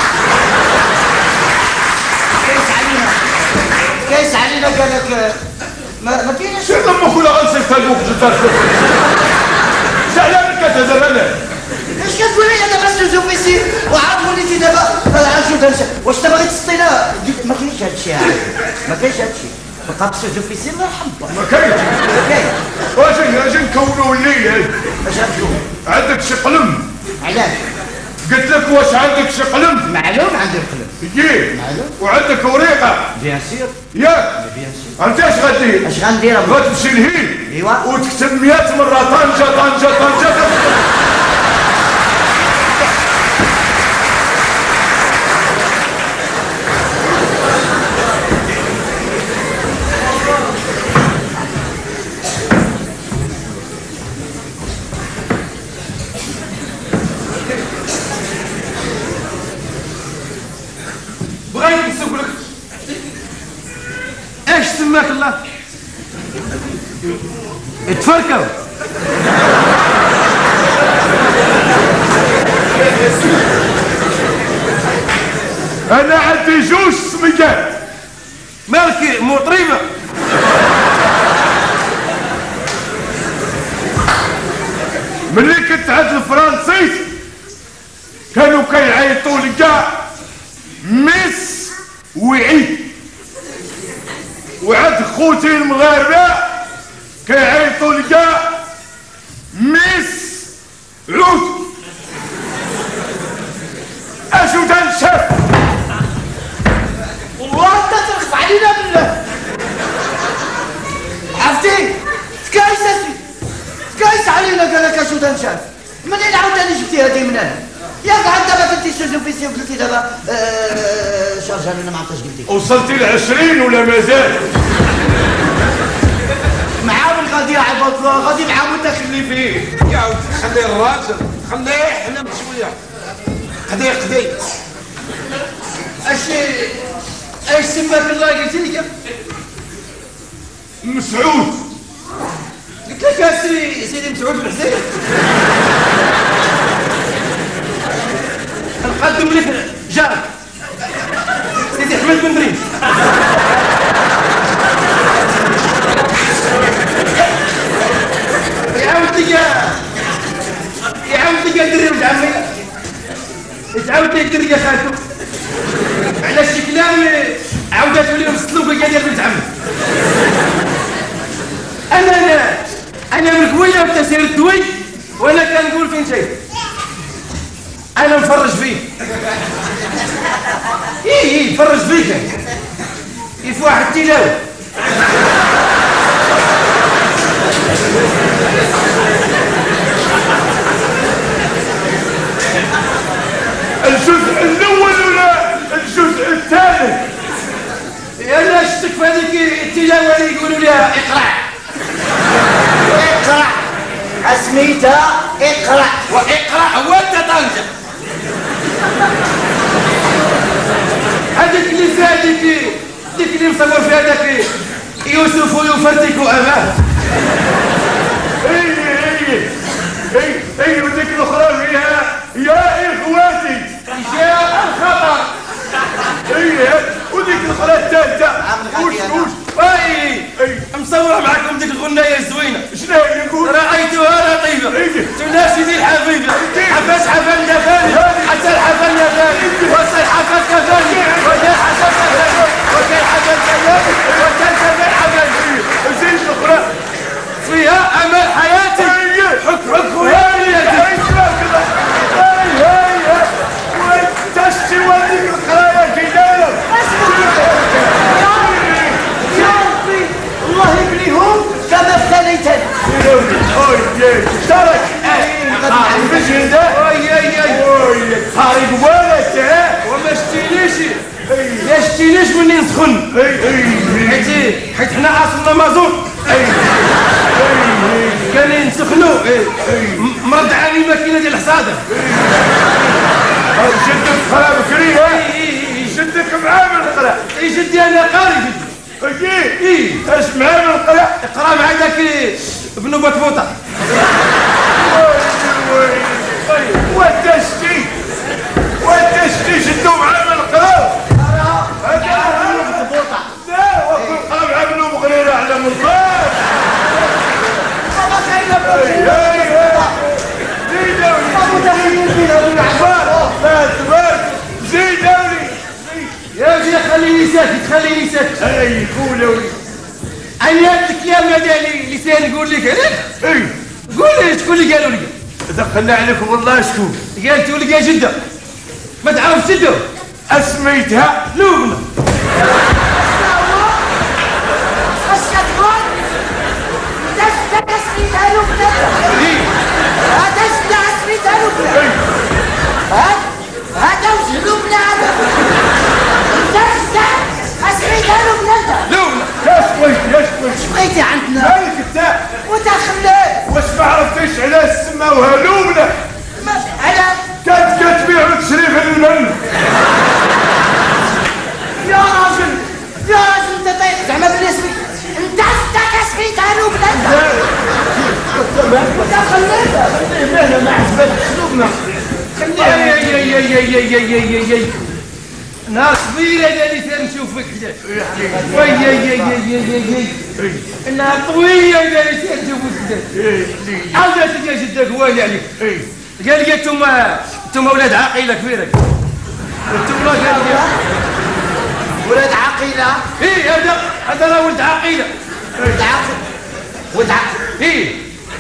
كايس علينا قال لك ما كاينش. شو لما كنا غنسير تلوك جدار زعلان كتهضر انا واش انت باغي تسطينا؟ ما كاينش هذا الشيء ما كاينش هذا الشيء بقات سوز اوفيسير الله يرحم الله. ما كاينش. واش نكونوا الليل اش غتكون؟ عندك شي قلم؟ علاش؟ قلت لك واش عندك شي قلم؟ معلوم عندي القلم. ييه معلوم. وعندك وريقه؟ بيان سير. ياك؟ بيان سير. انت اش غدير؟ اش غندير؟ غتمشي لهيل ايوا وتكتب 100 مره طنجه طنجه طنجه. بغيت نسولك ايش سماك الله؟ تفركوا. انا عندي جوج سميات. مالك مطربه؟ ملي كنت عند الفرنسيس كانوا كيعيطوا لي كاع ميس وعيد، وعند خوتي المغاربه كيعيطوا لي كاع ميس عود. اشو تنشف؟ والله انت ترخف علينا بالله. عرفتي؟ تكايس اسمي تكايس علينا قال لك اشو تنشاف. منين عاوتاني جبتي هذه من هنا؟ ياك عاد دابا كنتي سوز اوفيسير وقلتي دابا شارجه انا ما عرفتش قلتي. وصلتي ل20 ولا مازال؟ معاون غادي يا عباد الله غادي معاون تخلي فيه. يا ودي خلي الراجل خليه يحلم شويه. قضي ايش سماك الله قلت لي؟ مسعود. قلت لك يا سيدي مسعود بن حسين. نقدم لك جارك سيدي احمد بن دريس. يعاود لي الدري ولد عمي، يتعاود لي الدري يا خالته على شي كلام عاوداتو ليهم السلوكه ديال ولد عمي. انا من قويه وتسير الدوي وانا كنقول فين جاي. انا مفرج فيه. ايه مفرج فيك كيف واحد تيلاوي. الجزء الاول ولا الجزء الثاني؟ انا شفتك في هذيك التلاوه اللي يقولوا لها اقرا. اقرا اسميتها اقرا. واقرا وانت طنجه. هذيك اللي فيها ديك اللي مصور فيها ذاك يوسف يفرتك اباه. اي وديك الاخرى فيها يا اخواتي جاء الخطر. اي وديك الاخرى الثالثه وش اي مصوره معكم ديك الغنايه الزوينه. شنو هي يقول؟ رايتها لطيفه تناشد الحبيبه حبس حفل نفاني حتى الحفل نفاني وصل حفل كفاني وجاء حفل كفاني وجاء حفل كفاني وتنسى بالحفل. زين الاخرى فيها امل حياتي حك ويلي. تشتي وديك القرايه كيدايره. يا ربي الله يبليهم كما ابتليتني. ترك المجهد ده خارج ولد وما شتينيش مني نسخن حيت حنا اصلنا مازوت كان نسخنو مرد على الماكينه ديال الحصاده. جدك خلا بكري جدك معاه من القرا. جدي انا قاري جدي. اش معاه من القرا؟ اقرا مع ذاك ابن بطبوطه. والتشتي شدوا معاه من القرا. لا وكل قام عملوا مغريره على منقار. زيدوني اي قول يا وليدي. انا الكلام هذا لساني نقول لك عليه. اي قول لي شكون اللي قالوا لك؟ دخلنا عليكم والله شكون؟ قالتوا لك يا جده ما تعرف جده. اسميتها لبنى. اش كتقول؟ انت سميتها لبنى. هذا سميتها لبنى. هذا وجه لبنى هذا. انت سميتها لبنى انت. لبنى يا شويت شبغيتي عندنا؟ مالك انت؟ ودخلت. واش ما عرفتيش علاش سماوها لبنى؟ علاش؟ كانت كتبيع وتشري غير المن. يا راجل انت طيب زعما بالنسبه انت سميتها لبنى انت. خلينا ما عجبتش لبنى. اي نهار طويل هذا اللي تنشوفك كذا. نهار طويل هذا اللي تنشوفك كذا. عاودت يا جدك والي عليك. قال لي انتم اولاد عقيله كبيره. انتم قال لي ولد عقيله. ايه هذا راه ولد عقيله. ولد عقيله. ايه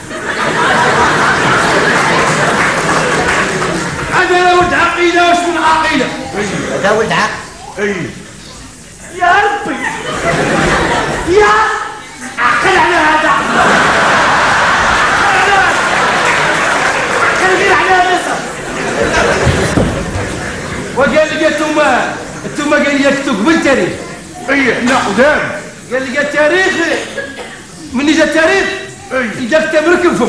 هذا ولد عقيله. واش من عقيله؟ هذا ولد عقيله. اي يا ربي يا عقل على هذا. عقل غير على هذا. وقال لي انتم قال لي اكتب بالتاريخ. اي احنا قدام. قال لي التاريخ من جا التاريخ اذا كتب ركبهم.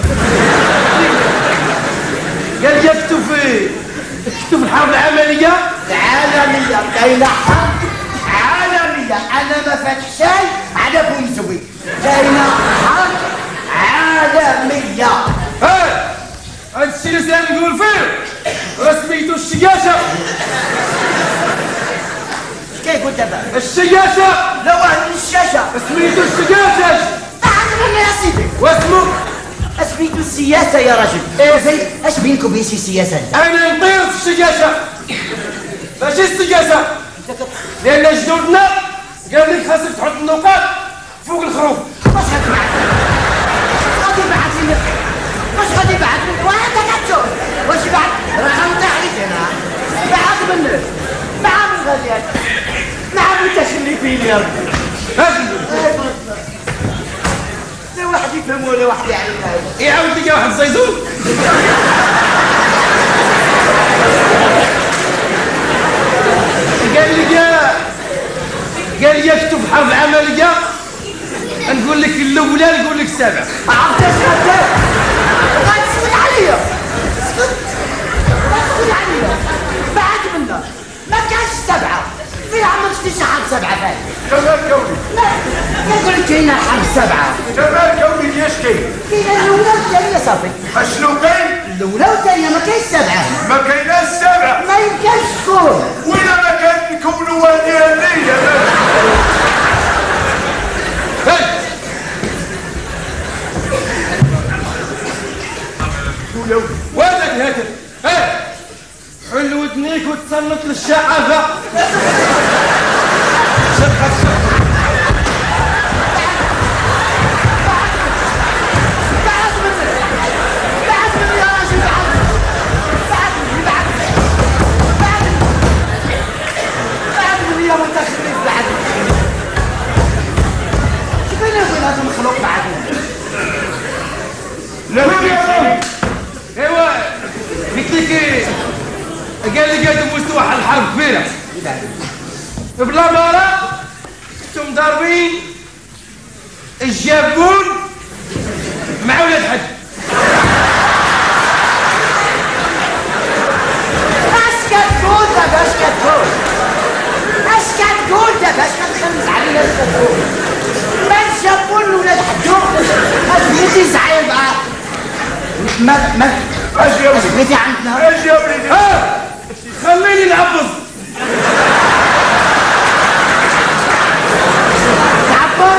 قال لي اكتب في الحرب العالميه. كاينه حرب عالميه. انا ما فاتح شيء على بومزوي. كاينه حرب عالميه. هذا الشيء اللي نقول فيه رسميته الشياشه. كيقول دابا؟ الشياشه. لا واحد من الشاشه. سميتو الشياشه. تعرفني يا سيدي. واسمو اسميتو السياسه يا رجل. زي اش بينك وبين شي سياسه انت؟ انا نطير في الشياشه. ماشي السياسه. لان جدودنا قال لك خاصك تحط النقاط فوق الخروف. واش غادي بعد؟ واش غادي بعد؟ وانت كتشوف واش بعد؟ راه غنطيح عليك هنا. بعد منك. نعم غادي. نعم انت شلي فيني يا ربي. لا واحد يفهم ولا واحد يعرف. يعاود لك واحد الزيزون. قال لي اكتب حرب عمليه. نقول لك الاولى نقول لك السابع. عرفت اش غدير؟ غتسكت عليا. سكت عليا. بعد منا ما كانش سبعه. فين عمرك شتي حرب سبعه فاهم؟ كمال كوني. لا يقول لك كاينه حرب سبعه. كمال كوني ليش كاين؟ كاينه الاولى والثانيه صافي. اشنو كاين؟ الاولى والثانيه ما كاينش سبعه. ما كايناش سبعه. ما يمكنش تكون. ولا ما كان نكونوا وادي الليل. وهذاك الهاتف حل ودنيك وتسلط للشعافه. بعد من يا راجل. بعد من يا متخلف. بعد شبينا وين هذا المخلوق بعد؟ لا ايوا قلت لك قال لي قاعد مستوى الحرب كبيره. بلا مره انتم ضاربين الجابون مع ولاد حج. اش كتقول دابا؟ اش كتقول دابا؟ اش كتخمس علينا؟ اش كتقول؟ ما الجابون ولاد حجو. بغيتي زعيم ما اش يا وليدي؟ بغيتي عندنا. اش يا وليدي؟ خليني نعبز. تعبر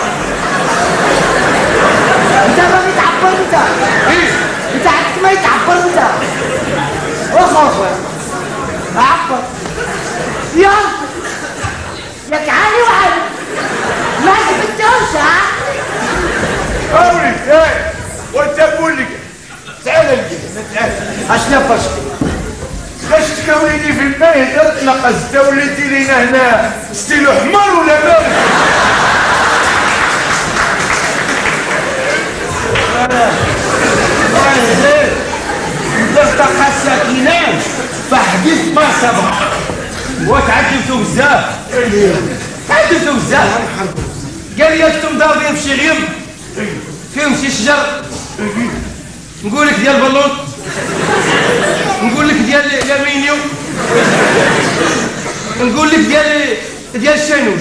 انت. ما بيتعبر انت. انت عندك ما يتعبر انت. اخويا عبر يا عالي وعالي. جاتك وليدي في الماء تنقصت وليتي لينا هنا ستيلو حمار ولا مالك؟ التقى الساكنان فحديث ما سبق وتعجبتوا بزاف تعجبتوا بزاف قال لي انتم ضاربين في شي غيم فيهم شي شجر نقول لك ديال البلوط نقول لك ديال الالمنيوم نقول لك ديال الشانوج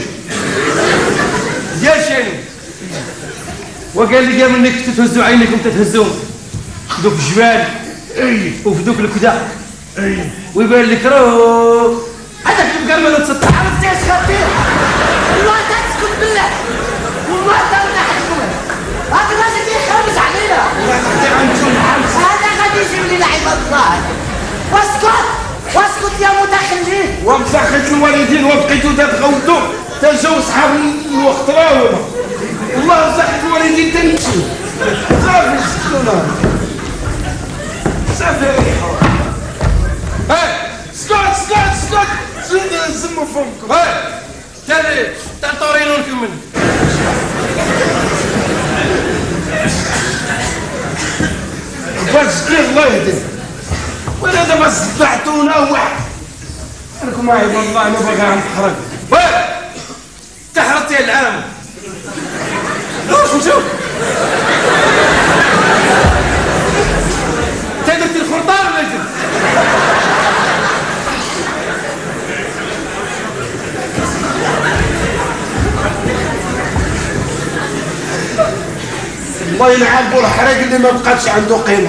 وقال لي قام انك تتهزوا عينيكم تتهزوهم في دوك الجبال وفي دوك الكدا ويبان لك روح هذاك القرمه لو تسطح عرفتي اش خاطر والله تسكت بالله والله ترنا حكمه هذا الراجل يخربز علينا هذا غادي يجيب لي لعب الله واسكت يا متخلف ومسخت الوالدين وبقيتوا تتغوتوا تجاو صحاب الوقت راهما والله مسخت الوالدين تنمشيو صافي سكتونا صافي اسكت زموا فمكم تالي طورينو نكمل بس الله يهديك وانا دابا صدعتونا واحد راكم معايا والله انا باغي نحرق تحرقتي العالم شوف تدرتي الخرطان ولا جد الله يلعب الحرق اللي ما بقاتش عنده قيمه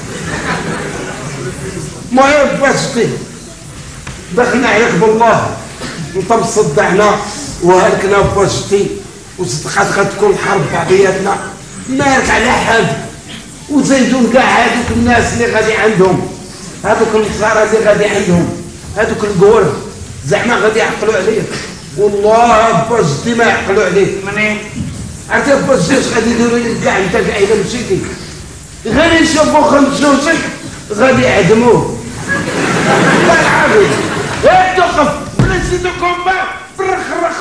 المهم باشتي دخلنا عليك بالله انت مصدعنا وهلكنا باشتي وصدقات غتكون حرب بعضياتنا نارك على حد وزيدون كاع هذوك الناس اللي غادي عندهم هذوك النصارى اللي غادي عندهم هذوك القور زعما غادي يعقلوا عليك والله باشتي ما يعقلوا عليك منين عرفتي باشتي اش غادي يديروا لك كاع انت كاع الا مشيتي غير يشوفوا خنزوزك غادي يعدموه لا العافية لا توقف بلاتي كومبا فرخ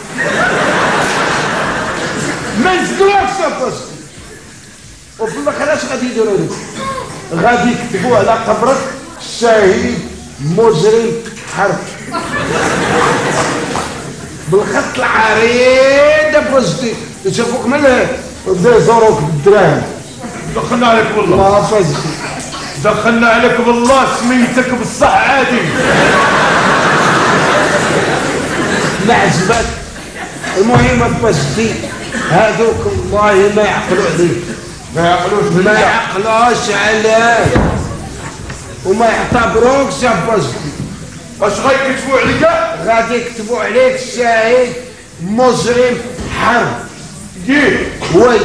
ما نزقلوكش صافي وفي الاخر اش غادي يديروا لك غادي يكتبوا على قبرك شهيد مجرم حرب بالخط العريض بوزتي يشوفوك من يزوروك بالدراهم دخلنا عليك والله ما فزخ دخلنا عليك بالله سميتك بالصح عادي لا عجبك المهم بوزتي هذوك والله ما يعقلوا عليك ما يعقلوش عليك وما يعتبروكش بوزتي اش غيكتبوا عليك غادي يكتبوا عليك شاهد مجرم حرب وي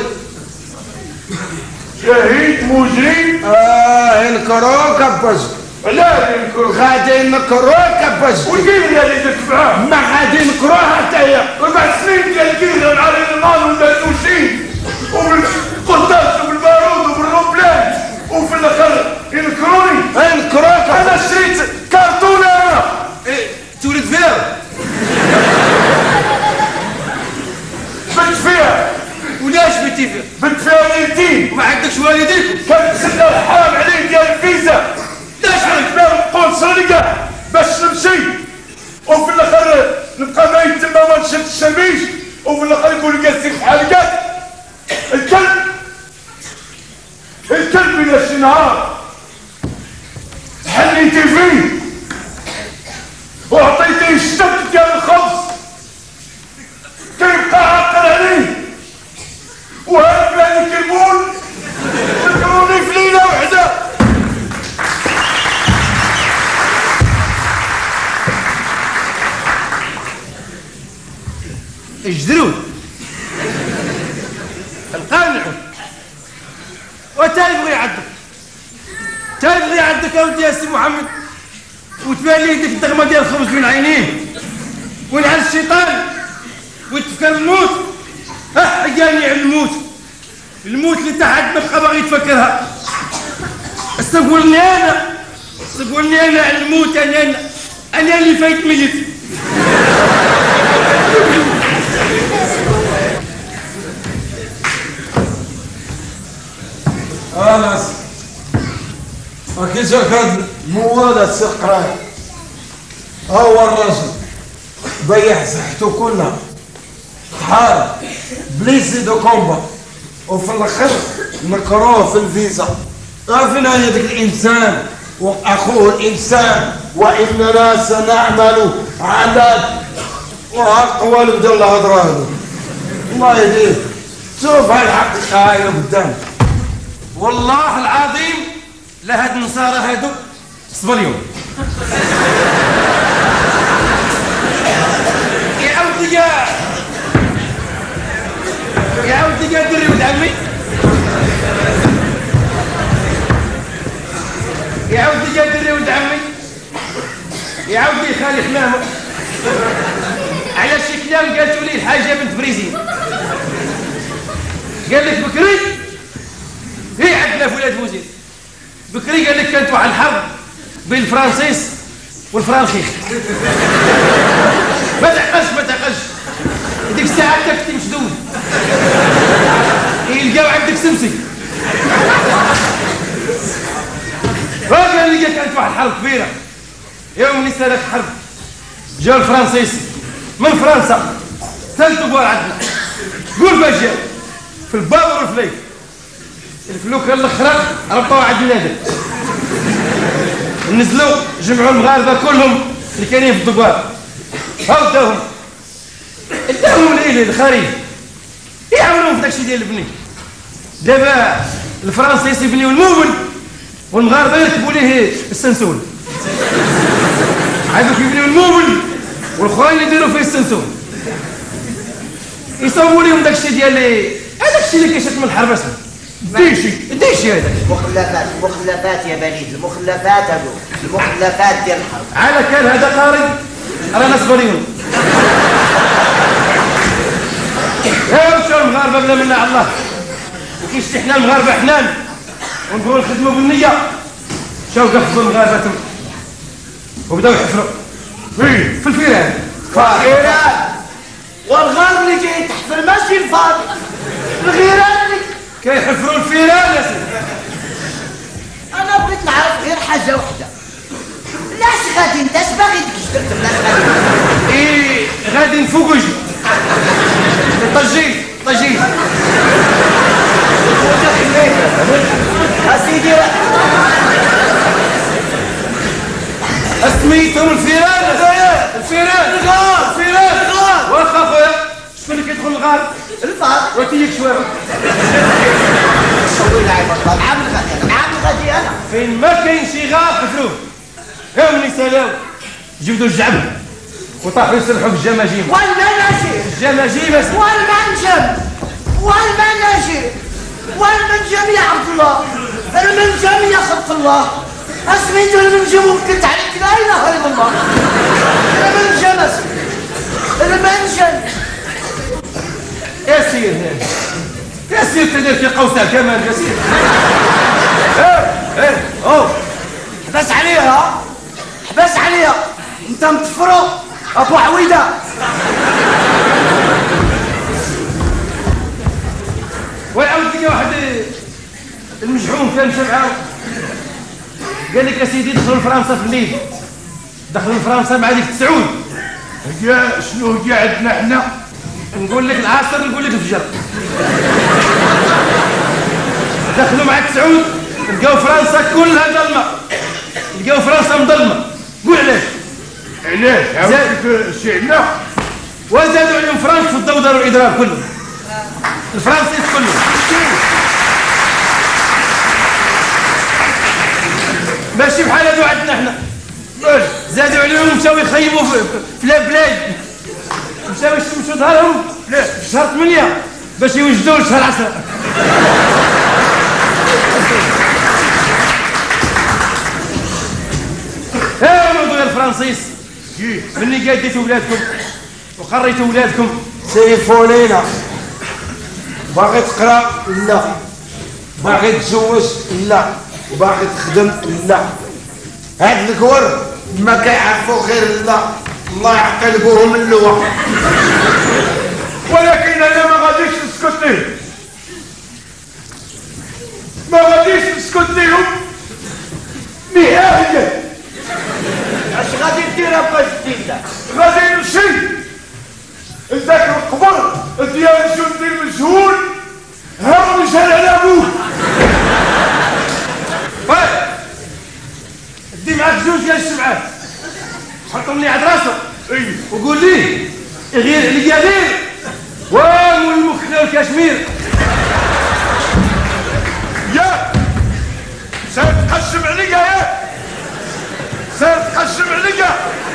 شهيد مجرم ينكروك بوزتي لا ينكروك غادي ينكروك بوزتي والكيف اللي تتبعه ما غادي ينكروها حتى هي 4 سنين ديال الكيل على النار والنوشين وبالقداس وبالبارود وبالروبلان وفي الاخر ينكروني ينكروك انا شريت كرتونه انا تولد فيها بنت فيها ولاش بنتي فيها بنت فيها والدين وما عندكش والديكم كان تسنى الحرام عليه ديال الفيزا لاش عرفت بها القنصلية باش نمشي وفي الاخر نبقى ميت تما ما نشميش وفي الاخر يقول جالسين في حلقات الكلب الى شي نهار حليتي فيه وعطيتيه الشد ديال الخبز كيبقى عاقل عليه وهرب لهذيك المول ذكروني في ليله وحده اجدروا القانع وتا يبغي يعدك يا ولدي يا سي محمد وتبان لي يديك الدغمه ديال الخبز من عينيه ونعل الشيطان ويتفكر الموت حقاني على الموت اللي تحت ما بقى باغي يتفكرها استقولني انا تقولني انا على الموت، انا اللي فايت ميت. انس كي جاك هاد الموالد سي قراي، ها هو الرجل بيع صحته كلها طحال بليسي دو كومبا، وفي الاخر نكروه في الفيزا. فين هي ديك الانسان واخوه الانسان، واننا سنعمل على اقوى بدا الهضره هذو. الله يهديه، شوف هاي الحقيقه هاي قدام. والله العظيم لا هاد النصارى هادو صبليون. يا عودي يا دري ولد عمي، يا عودي يا دري ولد عمي، يا عودي خالي حمامه على شي كلام قالتوا لي الحاجه بنت بريزين. قال لك بكري هي عندنا في ولاد بوزيد. بكري قال لك كانت واحد الحرب بين الفرنسيس والفرنخيخ. ما تعقلش ديك الساعه انت كنت مشدود يلقاو عندك سمسي. قال لي كانت واحد الحرب كبيره. يوم اللي سالت الحرب جاو الفرنسيس من فرنسا ثلاث دوار عندنا. قول باش جاو في البابور والفليك. الفلوكه الاخرى ربطوا عند النادر، نزلوا جمعوا المغاربه كلهم اللي كاينين في الدوار، هاو داهم الليل الخريف يعاونوا في داكشي ديال البني. دابا الفرنسيس يبنيو المول والمغاربه يركبوا ليه السنسول. هذوك يبنيو المول والاخرين يديروا فيه السنسول، يصوبوا لهم داكشي ديال هذاك الشيء اللي كيشد من الحرب اسمه الديشي هذاك. مخلفات يا بليد، المخلفات هذو، المخلفات ديال الحرب. على كان هذا قاري رانا صبريون. يا مشاو المغاربه بلا منا على الله، وكيشتي حنا المغاربه حنان ونبغيو نخدموا بالنيه. مشاو قفزوا المغاربه تما وبداو يحفروا في الفيران. والغرب اللي جاي تحفر ماشي الفاضي، الغيران اللي كيحفروا الفيران يا سيدي. انا بغيت نعرف غير حاجه وحده، لاش غادي انت اش باغي ديك الشرطه؟ لاش غادي؟ غادي نفوق وجهي طجيل اسيدي سميتهم الفيران واخا خويا شكون اللي كيدخل الغار؟ الفار وتيك شويه عام غادي انا فين ما كاين شي غار حفروه. يا مني سلاو جبدوا الجعب وطاحوا يسرحوا بالجماجيم والمناجم والمنجم يا عبد الله، المنجم يا خلق الله. اسميتو المنجم وكلت عليك لا اله الا الله. المنجم المنجم يا سير تدير في قوسها كمان يا سير. حبس عليها انت متفرو ابو عويده. ويعاود لك واحد المجحوم كان مشى معاه قال لك يا سيدي دخلوا لفرنسا في الليل، دخلوا لفرنسا مع ديك السعود. يا شنو هي عندنا حنا؟ نقول لك العصر نقول لك الفجر. دخلوا مع السعود لقاو فرنسا كلها ظلمه، لقاو فرنسا مظلمه. قول علاش عاودك شعنا وزادوا عليهم فرنك في الضوضر والاضراب كلهم، الفرنسيس كلهم. ماشي بحال هادو عندنا حنا، زادوا عليهم مشاو يخيبوا في البلاد، مشاو يشمشوا ظهرهم في شهر 8 باش يوجدوا لشهر 10. ها موضوع الفرنسيس مني قاديتوا ولادكم وخريتوا ولادكم تليفونينا. باغي تقرا؟ لا. باغي تزوج؟ لا. باغي تخدم؟ لا. هاد الكور ما كيعرفوا غير الله يعقل بوهم اللوح. ولكن انا ما غاديش نسكت لهم، ما غاديش نسكت لهم نهائيا. اش غادي دير باش تدير؟ غادي نمشي لذاك القبر ديال جندي المجهول ها رجال على ابوه. دي معاك جوج ديال الشمعات حطهم لي عند راسك وقول لي غير عليا غير وامو المكنه والكشمير. يا سير تقشم عليا، يا سير تقشم عليا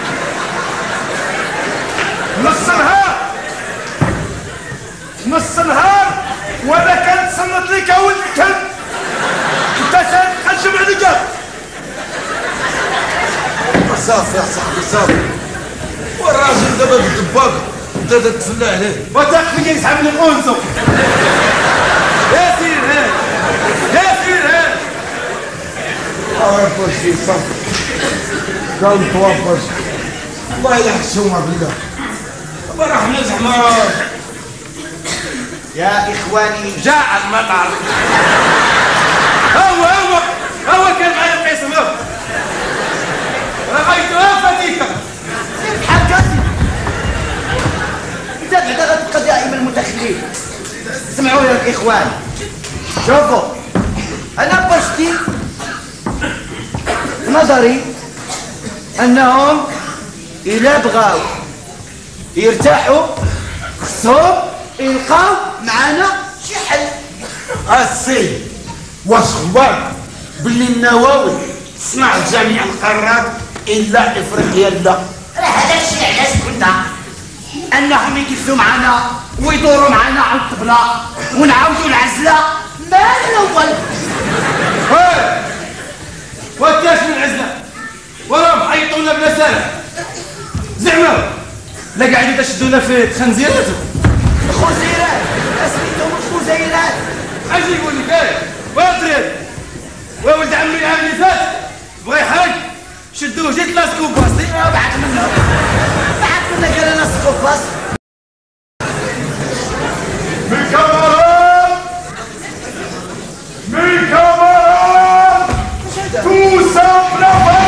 نص نهار وانا كنتصنت لك يا ولد الكلب، انت سير تقشم عليا. صافي يا صاحبي صافي، والراجل دابا بالدباك انت تتفلى عليه. وتاق فيا يسحب لي الانزو. يا سير هاد يا سير هاد بوشي صافي قال توفر الله يحشوها بالله. دابا راه حنا زعما يا اخواني جاء المطر. هو كان معايا القسم. رأيتها فتيكة بحال كاسي. انت بعدا غتبقى دائما متخلف. اسمعوا يا الاخوان، شوفوا انا باشتي نظري انهم الا بغاو يرتاحوا خصهم يلقاو معانا شي حل. السي واش خبار باللي النووي صنع جميع القارات الا افريقيا لا؟ راه هذاك الشيء علاش قلنا انهم يجلسوا معنا ويدوروا معنا على الطبله ونعاودوا العزله ما الاول. وكاش من عزله وراهم حيطونا بلا سالح زعما لا قاعدين تشدونا في خنزيراتهم. الخزيرات اسميتهم الخزيرات. اجي يقول لك وادري وولد عمي العام اللي فات بغا يحرق شدوه جيت لاسكو باصي بعد منه قال انا سكوباس. من كاميرات tout simplement.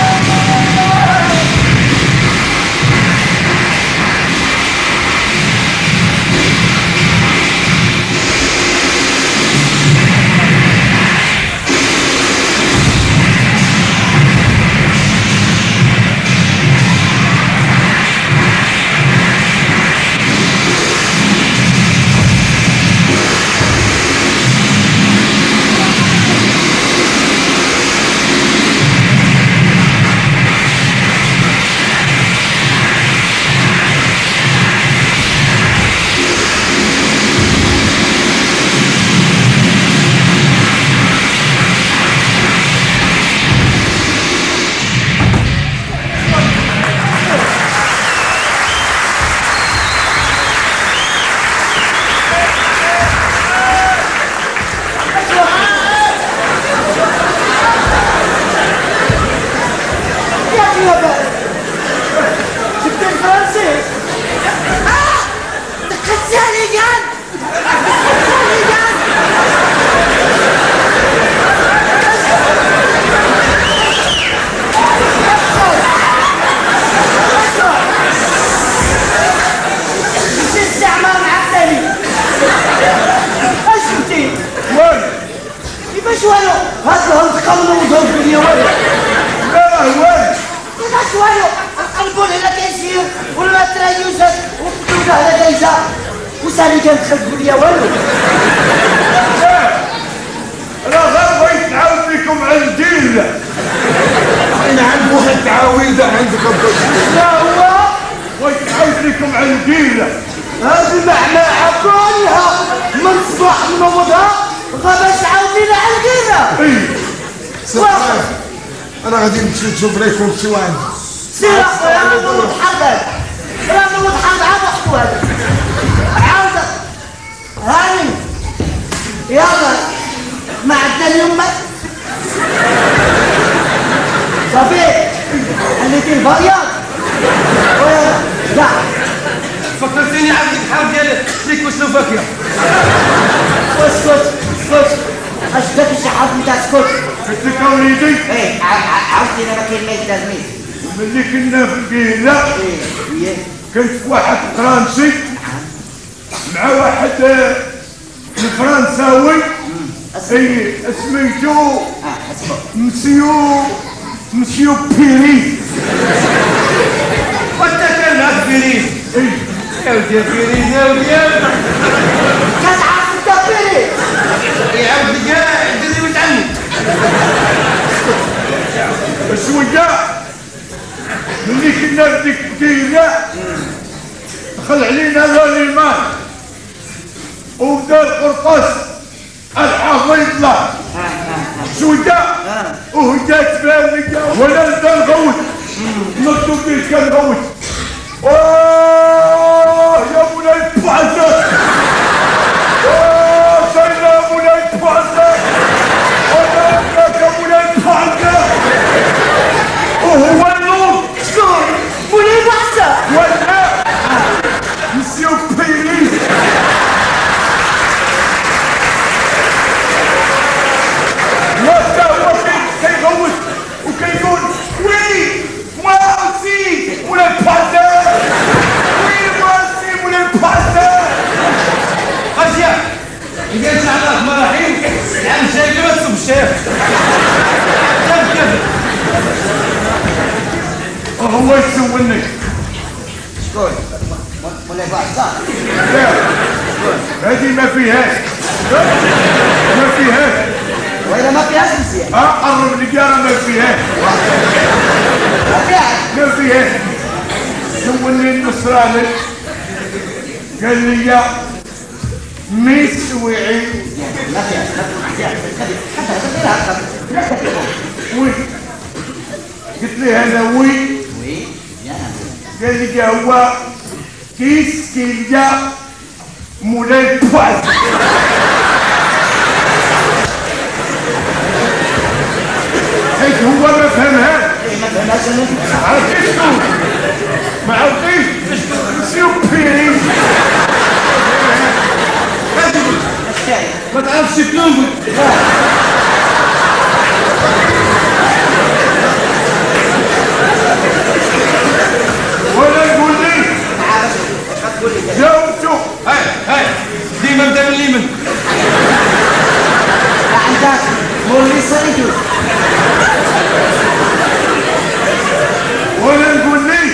وسالي كان تخلقوا ليا والو. انا غير بغيت نعاود لكم على الدين. انا عند واحد تعاويذه عندكم لا هو بغيت نعاود لكم على الدين. هذه المعنى كلها من صباح نوضها غابا تعاود لينا على القيمه. صافي انا غادي نمشي نشوف لكم شي واحد. سير اخويا انا نوض حدك، انا نوض حد عاد وحدو هذا عاود هاني يلا ما عندنا اليوم صافي خليتي البرياض لا فكرتيني عاد ديك الحرب ديال تشيكوسلوفاكيا. اسكت اسكت اش داك الشحات نتاع اسكت. قلت لك اوليدي ايه عاودتي انا ما كاين ما يتلازميش. ملي كنا في القهيله ايه كنت في واحد فرنسي مع واحد الفرنساوي اي سميتو مسيو بيري. وانت كان معاك بيريز. اي يا ودي بيريز يا ودي كتعرف انت بيري يعاود لي كاع ديري ولد عمي. شويه ملي كنا في ديك القهيله دخل علينا لاليمان وبدا القرطاس الحافظ يطلع شويه وهدات بالك ولا نبدا نغوت نطلب فيه كنغوت. يا مولاي البعثة سيدنا يا مولاي البعثة وانا ابنك يا مولاي البعثة وهو النور. شكون؟ مولاي بعثة ولا مسيو بيري. وهذا هو كيغوت وكيقول وي moi aussi مولاي البعثة وي moi aussi مولاي البعثة. اجي إذا إن شاء الله مراحيم العام الجاي كما تصب الشيخ. كيف وهو يسولني شكون؟ مولاي بعثة هذه ما فيهاش ما فيهاش. وإلا ما فيهاش مزيان قرب لي انا ما فيهاش ما فيهاش ما فيهاش. سولني النصراني قال لي ميس وعي ما فيهاش حتى وي. قلت له انا وي. قال لي هو كيس كيلقى مولاي البعثة. حيت هو ما فهمهاش. عرفتي شنو؟ ما عرفتيش مسيو بيري. ما تعرفش تنوم. ولا نقول لي جاوبتو. هاي ديما بدا من اليمن. عندك مولي صعيدو ولا نقول لي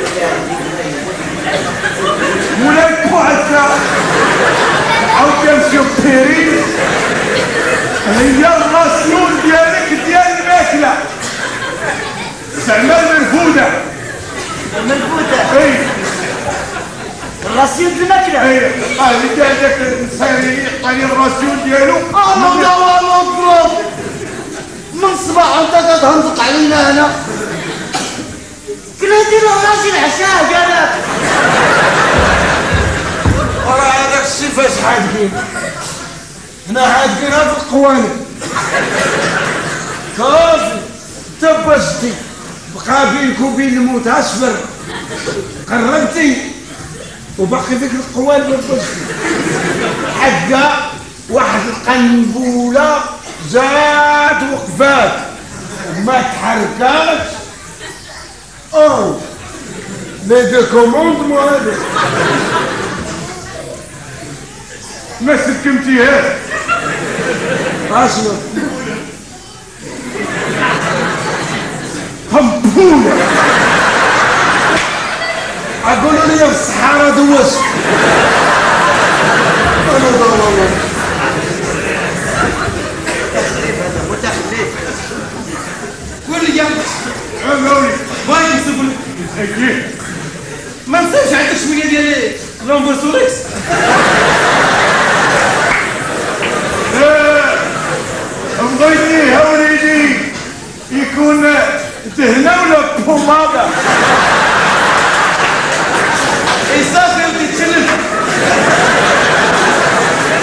مولاي البعثة أو كنمشيو بيري هي الراسيون ديالك ديال الماكلة زعما المرفودة. منفوذة اي الراسيون الماكلة اي اللي هذاك الانسان يعطيني الراسيون ديالو. انا مضروب من الصباح وانت تهنطق علينا هنا. كنا نديرو راسي العشاء قالك وراه هذاك الشيء فاش حادقين هنا حادقين هاد القوانين صافي تبستي بقى بينك وبين الموت اصبر قربتي وباقي فيك القوانين بستي حقا واحد القنبوله زاد وقفات وما تحركاتش. او لي دو كوموندمون هذا ما سكمتيهاش. اصبر قنبولة اقولوا لي في الصحراء دوست انا والله قول لي يا مولي باغي نسول اكيد ما نساوش عندك شويه ديال لومبرسوريكس. بغيتيه وليدي يكون دهنه ولا بوماده. اي صافي ودي تشلل.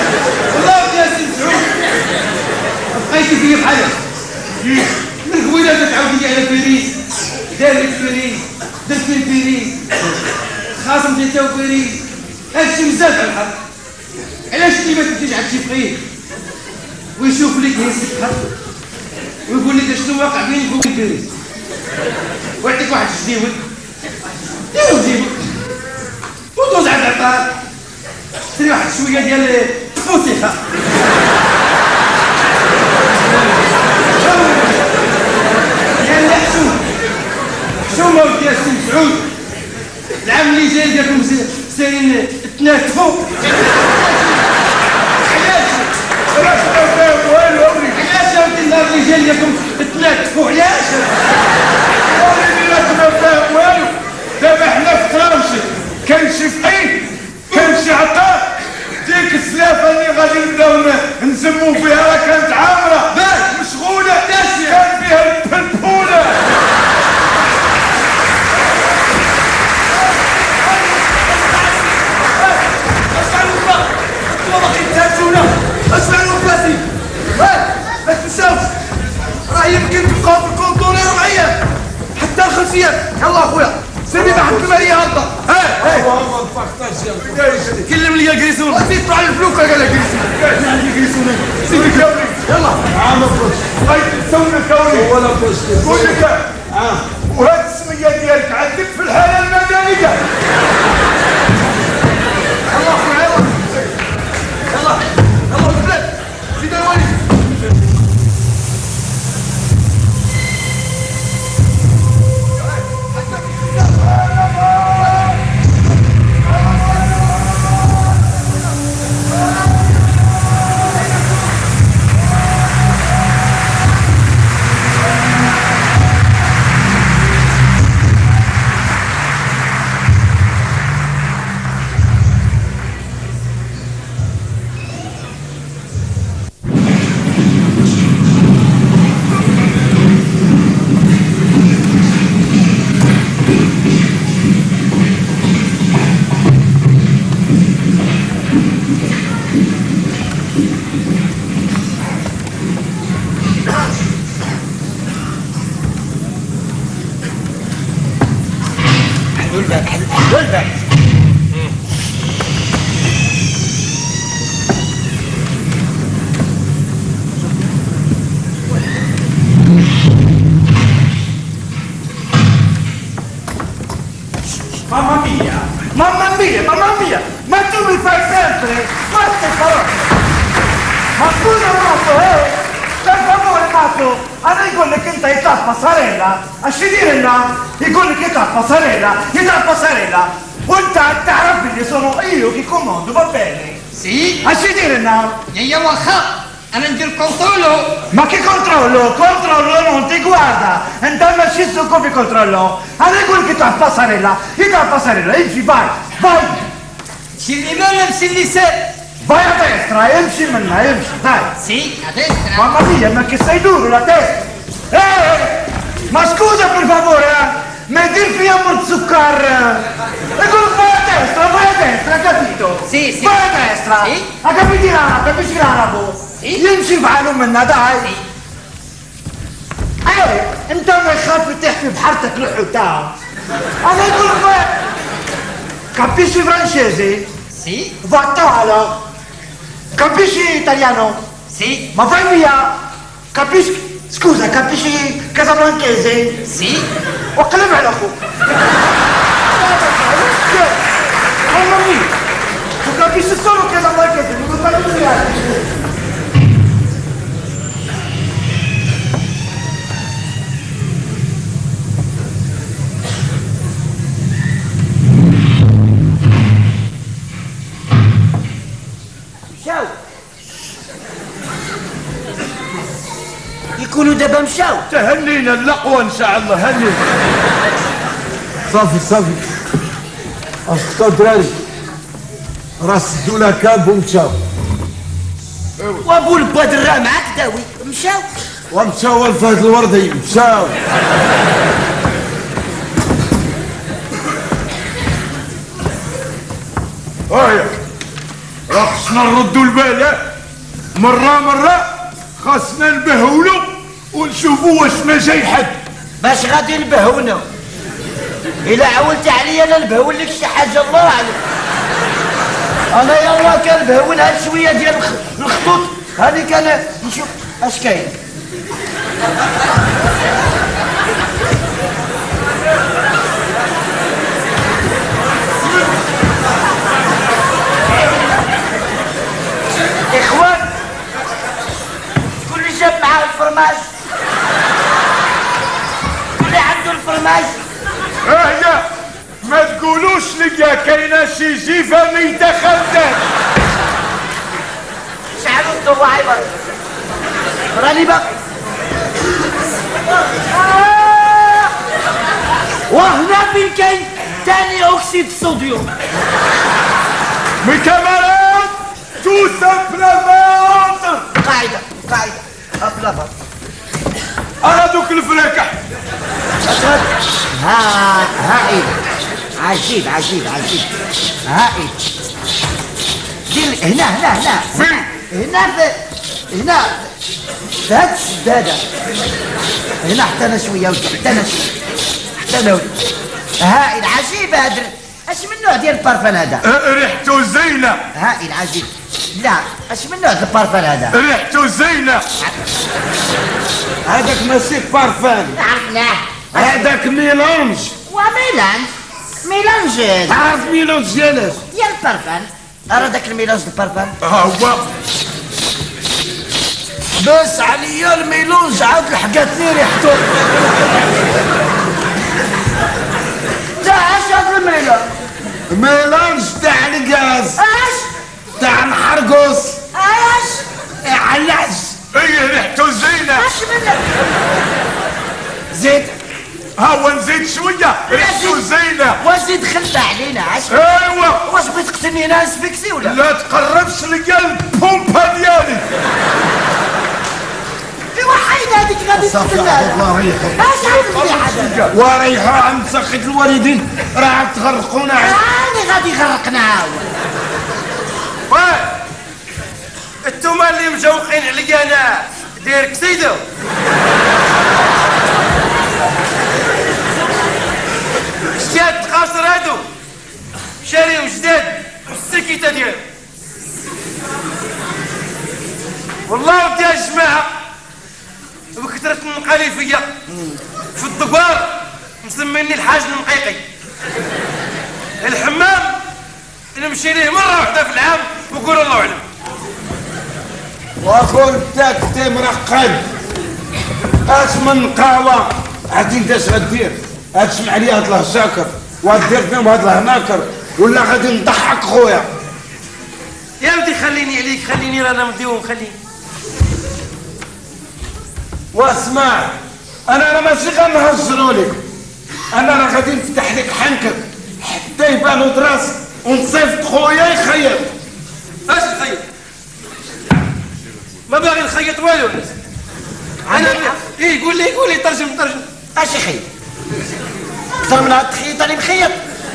والله يا سي مسعود بقيتي فيا بحالك كيف من قبيله جات تعاودي لي على باريس دارت باريس درت في باريس خاصم ديال باريس هادشي بزاف على الحق علاش انت ما تمشيش عند شي فقيه ويشوف لك هي الحق ويقول لك شنو واقع بينك وبين باريس ويعطيك واحد الجديول ديرو جيبك ودوز عند العطار شري واحد شويه ديال الفوتيخه ديال الحشوم حشومه وديال السي مسعود العام اللي جاي ديالكم سايرين تناتفوا علاش ما فاهم والو علاش يا ودي النهار اللي جاي ديالكم تناتفوا علاش وليدي راك ما فاهم والو دابا حنا في طرابشي كاين شي فقيه كاين شي عطار ديك السلافه اللي غادي نبداو نزمو فيها راه كانت عامره مشغوله كان فيها البلبوله اسمعوا بلاتي ما تنساوش راه يمكن تبقاو في الكونطور 4 ايام حتى الخلفيات يلا اخويا سيدي ما حد الماليه هضه كلم لي الكريسون زيد طلع الفلوكه قال لك كريسون سيدي كاولي يلا عام الفرش غادي تسوي كاولي ولا فرش قول لك وهاد السميه ديالك عندك في الحاله المدنيه يلا اخويا يلا البلاد سيدي الوالد Mamma mia, ma tu mi fai sempre, ma che parola! Ma scusa Matto, per favore Matto, يقول لك انت يطلع بصاريلا، الشدير لنا يقول لك يطلع بصاريلا، وانت تعرف اللي sono io che comando, va bene? Sì? الشدير لنا يا واخا انا ندير كونترولو. Ma che controllo? Controllo non ti guarda! انت ماشي سوق في كنترولو، انا يقول لك يطلع بصاريلا، امشي باي. مشي اليمين ولا مشي اليسار؟ Vai a destra, emci منها emci, dai! Sì, a destra. Mamma mia, ma che sei duro la testa! Ma scusa per favore, mi dirfiamo il zucchero! E come vai a destra, capito? Sì. Vai a destra! Sì. Capisci l'arabo? Sì. يمشي بعلو منها داي! Sì. انت ما يخاف تحفي بحارتك الحوتة! انا اقول لك capisci francese? Sì. Vattala! Capisci italiano? Sì. Ma vai via! Capisci? Scusa, capisci casablancese? Sì. وقلب على اخوك. Mamma mia! Tu capisci solo casablancese, non fai italiano. مشاو يكونوا دابا مشاو تهنينا اللقوه ان شاء الله هنينا صافي اسكتوا الدراري راه سدوا لها كاب ومشاو وابو البدر معاك داوي مشاو لفهد الوردي مشاو هايا راه خصنا نردوا البال مرة خاصنا نبهولو ونشوفوا واش ما جاي حد. باش غادي نبهونا. الا عولت عليا انا نبهون لك شي حاجه الله اعلم. انا يلا كنبهون هاد شويه ديال الخطوط هذيك انا نشوف اش كاين. اخوان شكون اللي جاب معاه الفرماج؟ شكون اللي عنده الفرماج؟ هيا ما تقولوش ليا كاينه شي جيفه ميته خردات. شعلوا الضوء عيبر راني باقي. وهنا فين كاين ثاني اكسيد الصوديوم. مي كامارات تو سامبلومون قاعده ابلافا. انا دوك الفراكح. هائل عجيب هائل. دير هنا هنا في هاد السداده هنا حتى انا شويه ولدي حتى انا ولدي. هائل عجيب هاد. اش من نوع ديال البارفان هذا؟ ريحته زينه. هائل عجيب. لا اش من نوع ديال البارفان هذا؟ ريحته زينه. هذاك ماشي بارفان، لا هذاك ميلونج. ميلانج تعرف ميلونج ديالاش؟ ديال البارفان. راه داك الميلانج ديال البارفان. هو بس عليا الميلونج عاد لحقتني ريحته. لا اش هاد الميلانج؟ ميلونج تاع الغاز اش؟ تاع نحرقص اش؟ علاش؟ هي ريحته زينه. اش منك؟ زيد هاو نزيد شويه ريحته زينه. واش دخلت علينا عاش؟ ايوا واش بغيت تقتلني انا نسفكسي ولا؟ لا تقربش ليا البومبا ديالي. ايوا حيد هذيك غادي تقتلنا. الله يريحك. اش عارف لي حاجه؟ وريحة عند سخط الوالدين راه تغرقونا. راني غادي يغرقنا عاود. انتوما اللي مجوقين عليا انا داير كسيدو. شتي هاد التقاصر هادو شاريهم جداد السكيته ديالهم. والله ودي الجماعه بكثرة النقالي فيا في الدوار مسميني الحاج المقيقي. الحمام نمشي ليه مره واحده في العام وقول الله اعلم. واخول تاك تي مرقد اش من قهوه عاد انت اش غدير؟ تسمع لي هاد الله ساكر ودير فيهم هاد الله ناكر ولا غادي نضحك خويا؟ يا ودي خليني عليك، خليني رانا مديوم، خليني. واسمع انا راه ماشي غنهزرو لك، انا راه غادي نفتح لك حنكك حتى يبانو دراس ونصيفط خويا يخيط. اش نخيط؟ ما باغي نخيط والو. انا ايه قول لي ترجم. اش يخيط؟ اكثر من هاد التخيط راني مخيط.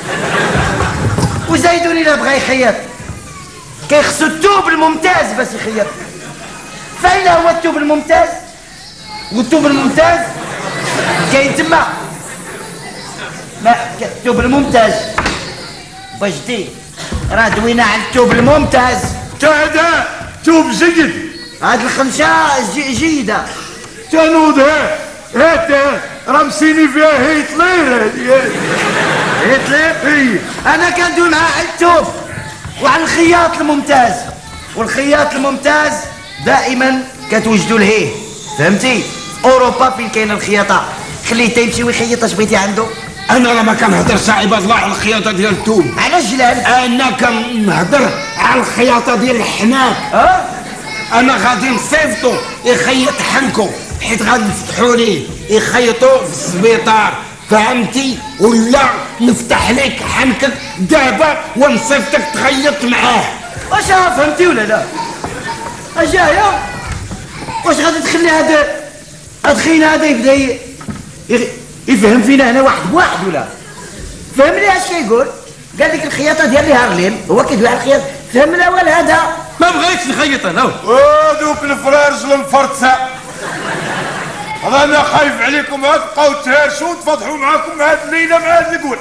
وزايدوني لا بغا يخيط كيخصو التوب الممتاز باش يخيط. فاين هو التوب الممتاز؟ والتوب الممتاز كاين تما. ما التوب الممتاز بجدي راه دوينا على التوب الممتاز. هذا توب جيد. هاد الخنشه جيده. تنوض هات راه مسيني فيها هتلر. هتلر؟ اي انا كندوي معاه على التوب وعلى الخياط الممتاز. والخياط الممتاز دائما كتوجدوا لهيه، فهمتي؟ في اوروبا فين كاين الخياطه خليه يمشي ويخيط اش بغيتي عنده. انا راه ما كنهضرش عباد الله على الخياطه ديال الثوم. على جلال انا كنهضر على الخياطه ديال الحناك. انا غادي نصيفطو يخيط حنكو حيت غادي نفتحوا ليه يخيطوا في السبيطار، فهمتي؟ ولا نفتح لك حنكك دابا ونصيفطك تخيط معاه. واش فهمتي ولا لا؟ اجايا واش غادي تخلي هذا خينا هذا يبدا يفهم فينا هنا واحد بواحد ولا؟ فهمني اش كيقول؟ قال لك الخياطه ديال هارليم هو كيدوي على الخياط. فهم الاول هذا ما بغيتش نخيط انا. دوك الفرارج المفرطسه انا خايف عليكم تبقاو تهرسوا وتفضحوا معاكم هاد الليله مع هاد القول.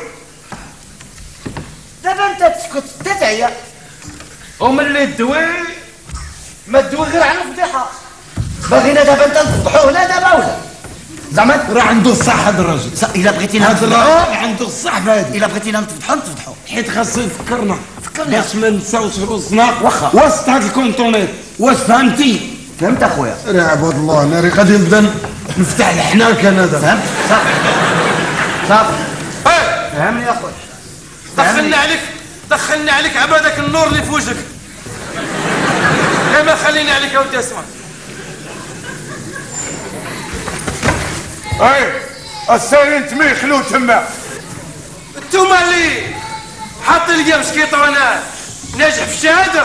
دابا انت تسكت انت تعيا. وملي تدوي ما تدوي غير على الفضيحه. باغينا دابا انت نفضحوه هنا دابا ولا زعما راه عنده الصح هذا الراجل. الا بغيتينا هذا الراجل عنده الصح هذه. الا بغيتينا نفضحوه حيت خاصو يفكرنا فكرنا باش ما نساوش روسنا واخا وسط هاد الكونتونير. واش فهمتي؟ فهمت اخويا. راه عباد الله انا راه غادي نبدا نفتح الحناك انا دابا. فهمت صافي فهمني يا اخويا. دخلنا عليك عبادك النور اللي في وجهك. ما خليني عليك يا ودي اسمع. السيرين تميخلو تما. انتوما اللي حاطين لي مسكيطه وانا ناجح في الشهاده.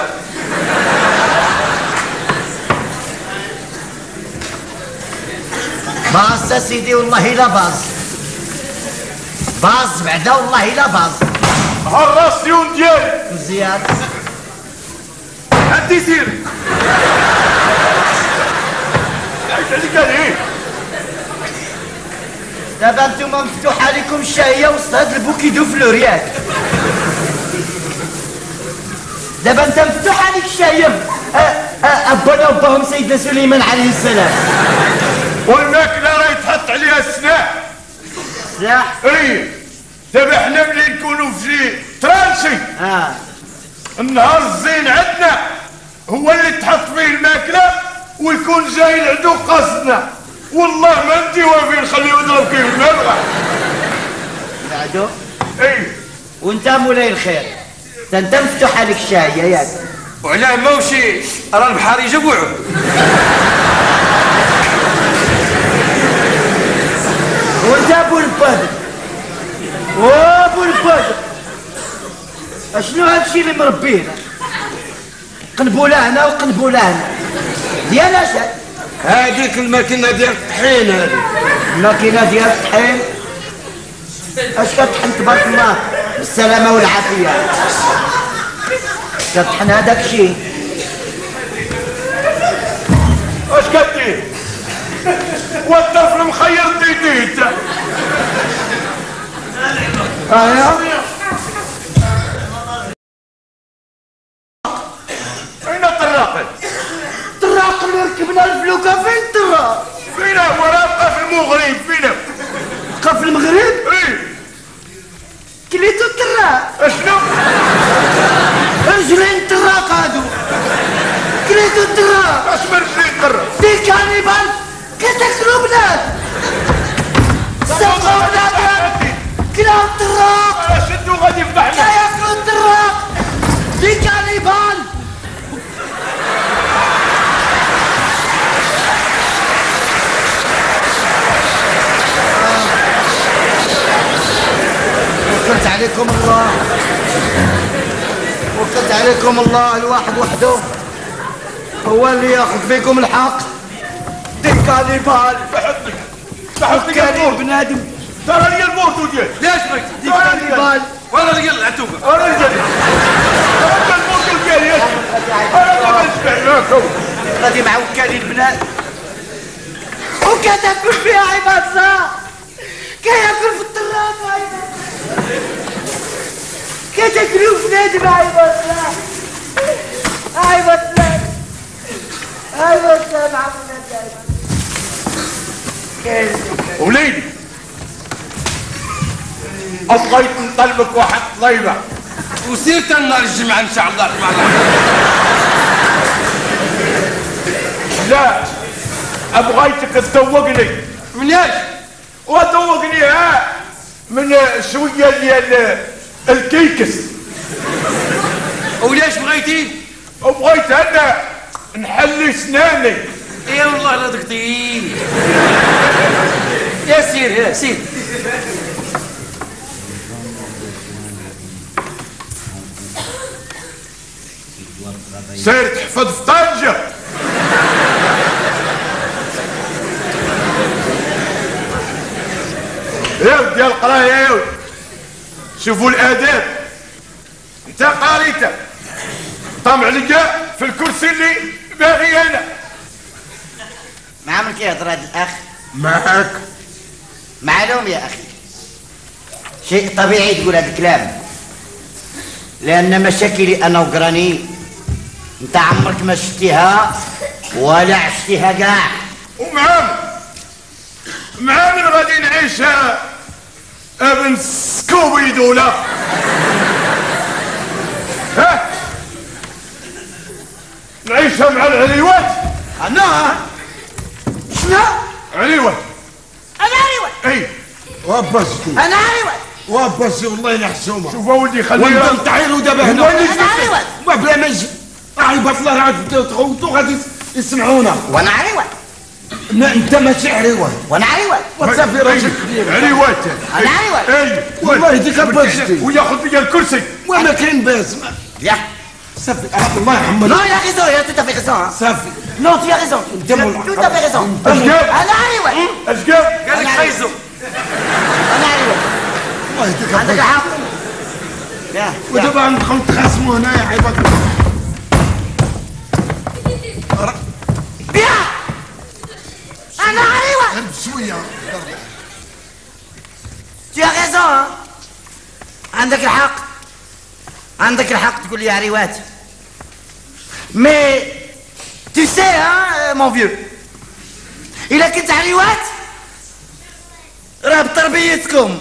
باص سيدي والله لا باص بعدا والله لا باص. هالراسيون ديالي مزيان عندي سير. عليك عليه. دابا انتوما مفتوحه عليكم الشهيه وسط هاد البوكي دو فلور ياك. دابا انت مفتوح عليك الشهيه. ابانا وباهم سيدنا سليمان عليه السلام. والماكله راه يتحط عليها السلاح. سلاح؟ دابا حنا ملي نكونوا في ترانسي النهار الزين عندنا هو اللي تحط فيه الماكله ويكون جاي العدو قاصدنا. والله ما نديوها فيه نخليه يضرب كيف المرأة. العدو؟ وانت مولاي الخير انت مفتوح عليك الشهيه ياك. وعلاه موشي راه البحر يجوعو. وانت ابو البدر اشنو هادشي اللي مربينا؟ قنبوله هنا وقنبوله هنا ديال اش؟ هذيك الماكينه ديال الطحين. هذه الماكينه ديال الطحين اش كتطحن تبارك الله بالسلامه والعافيه؟ كتطحن هذاك الشيء. اش كدير؟ والطفل مخير ديديه انت. اين الطراق؟ الطراق اللي ركبنا الفلوكه فين الطراق؟ فين هو؟ راه في المغرب. فين بقى في المغرب؟ كليتو الطراق. اشنو؟ رجلين الطراق هادو كليتو الطراق. اش من رجلين الطراق؟ دي كانيبال كتاكلو بنات سرقو بنات كلاو الطراق. شدو غادي يفضحنا. كياكلو الطراق دي كانيبال. وكلت عليكم الله الواحد وحده هو اللي ياخذ فيكم الحق. دي كانيبال تحطك كاني بنادم. ترى لي البوردو ديالك. ليش بغيت؟ دي كانيبال وانا اللي قال العتوبه. انا رجال. انا البوردو ديالي. انا ما نسمع لكم. غادي مع وكالي البنات وكتاكل فيها عباد الله. كياكل في الطراق عباد كتاكلو في نادم عباد الله. عباد الله مع وليدي بغيت نطلبك واحد طليبه. وسير نهار الجمعه ان شاء الله. لا ابغيتك تذوقني. من ايش؟ وذوقني من شويه ديال الكيكس. وليش بغيتي؟ وبغيت انا نحلي سناني. يا والله لا دقتي. يا سير سير تحفظ في طنجة. يا ودي القرايه يا ودي. شوفوا الاداب. انت قريته طمع لقى في الكرسي اللي باغي انا. مع من كيهضر هذا الاخ؟ معك. معلوم يا أخي، شيء طبيعي تقول هذا الكلام، لأن مشاكلي أنا وقراني أنت عمرك ما شفتيها ولا عشتيها كاع. ومعامل غادي نعيشها ابن سكوبي دولة. ها نعيشها مع العريوات. أنا شنو؟ عريوات. أنا عريوات. اي وابسكي أنا عريوات. وابسي والله يحسومها. شوف ولدي خليها وانت نطيروا دابا هنا. أنا عريوات. ما بلا ما يجي راهي بطلة راه تغوتوا غادي يسمعونا. وأنا عريوات. انت ماشي عريوات. وأنا عريوات. وتصافي راجل كبير. عريوات. أنا عريوات. اي والله يديك باسكي. وياخذ لي الكرسي. وما كاين باس. يا صافي الله يحمد. Non, il a raison, il a tout à fait raison. Hein. صافي. Non, tu as raison. Tu as tout à fait raison. اش قال؟ أنا عريوات. اش قال؟ قال لك حيزو. أنا عريوات. الله يديك عندك الحق. يا ودابا ندخلوا نتخاصموا هنا يا عباد الله. بيا. أنا عريوات. غير بشويه. Tu as raison. Hein. عندك الحق. عندك الحق تقول لي عريوات. Mais tu sais hein mon vieux. إذا كنت عريوات راه بتربيتكم.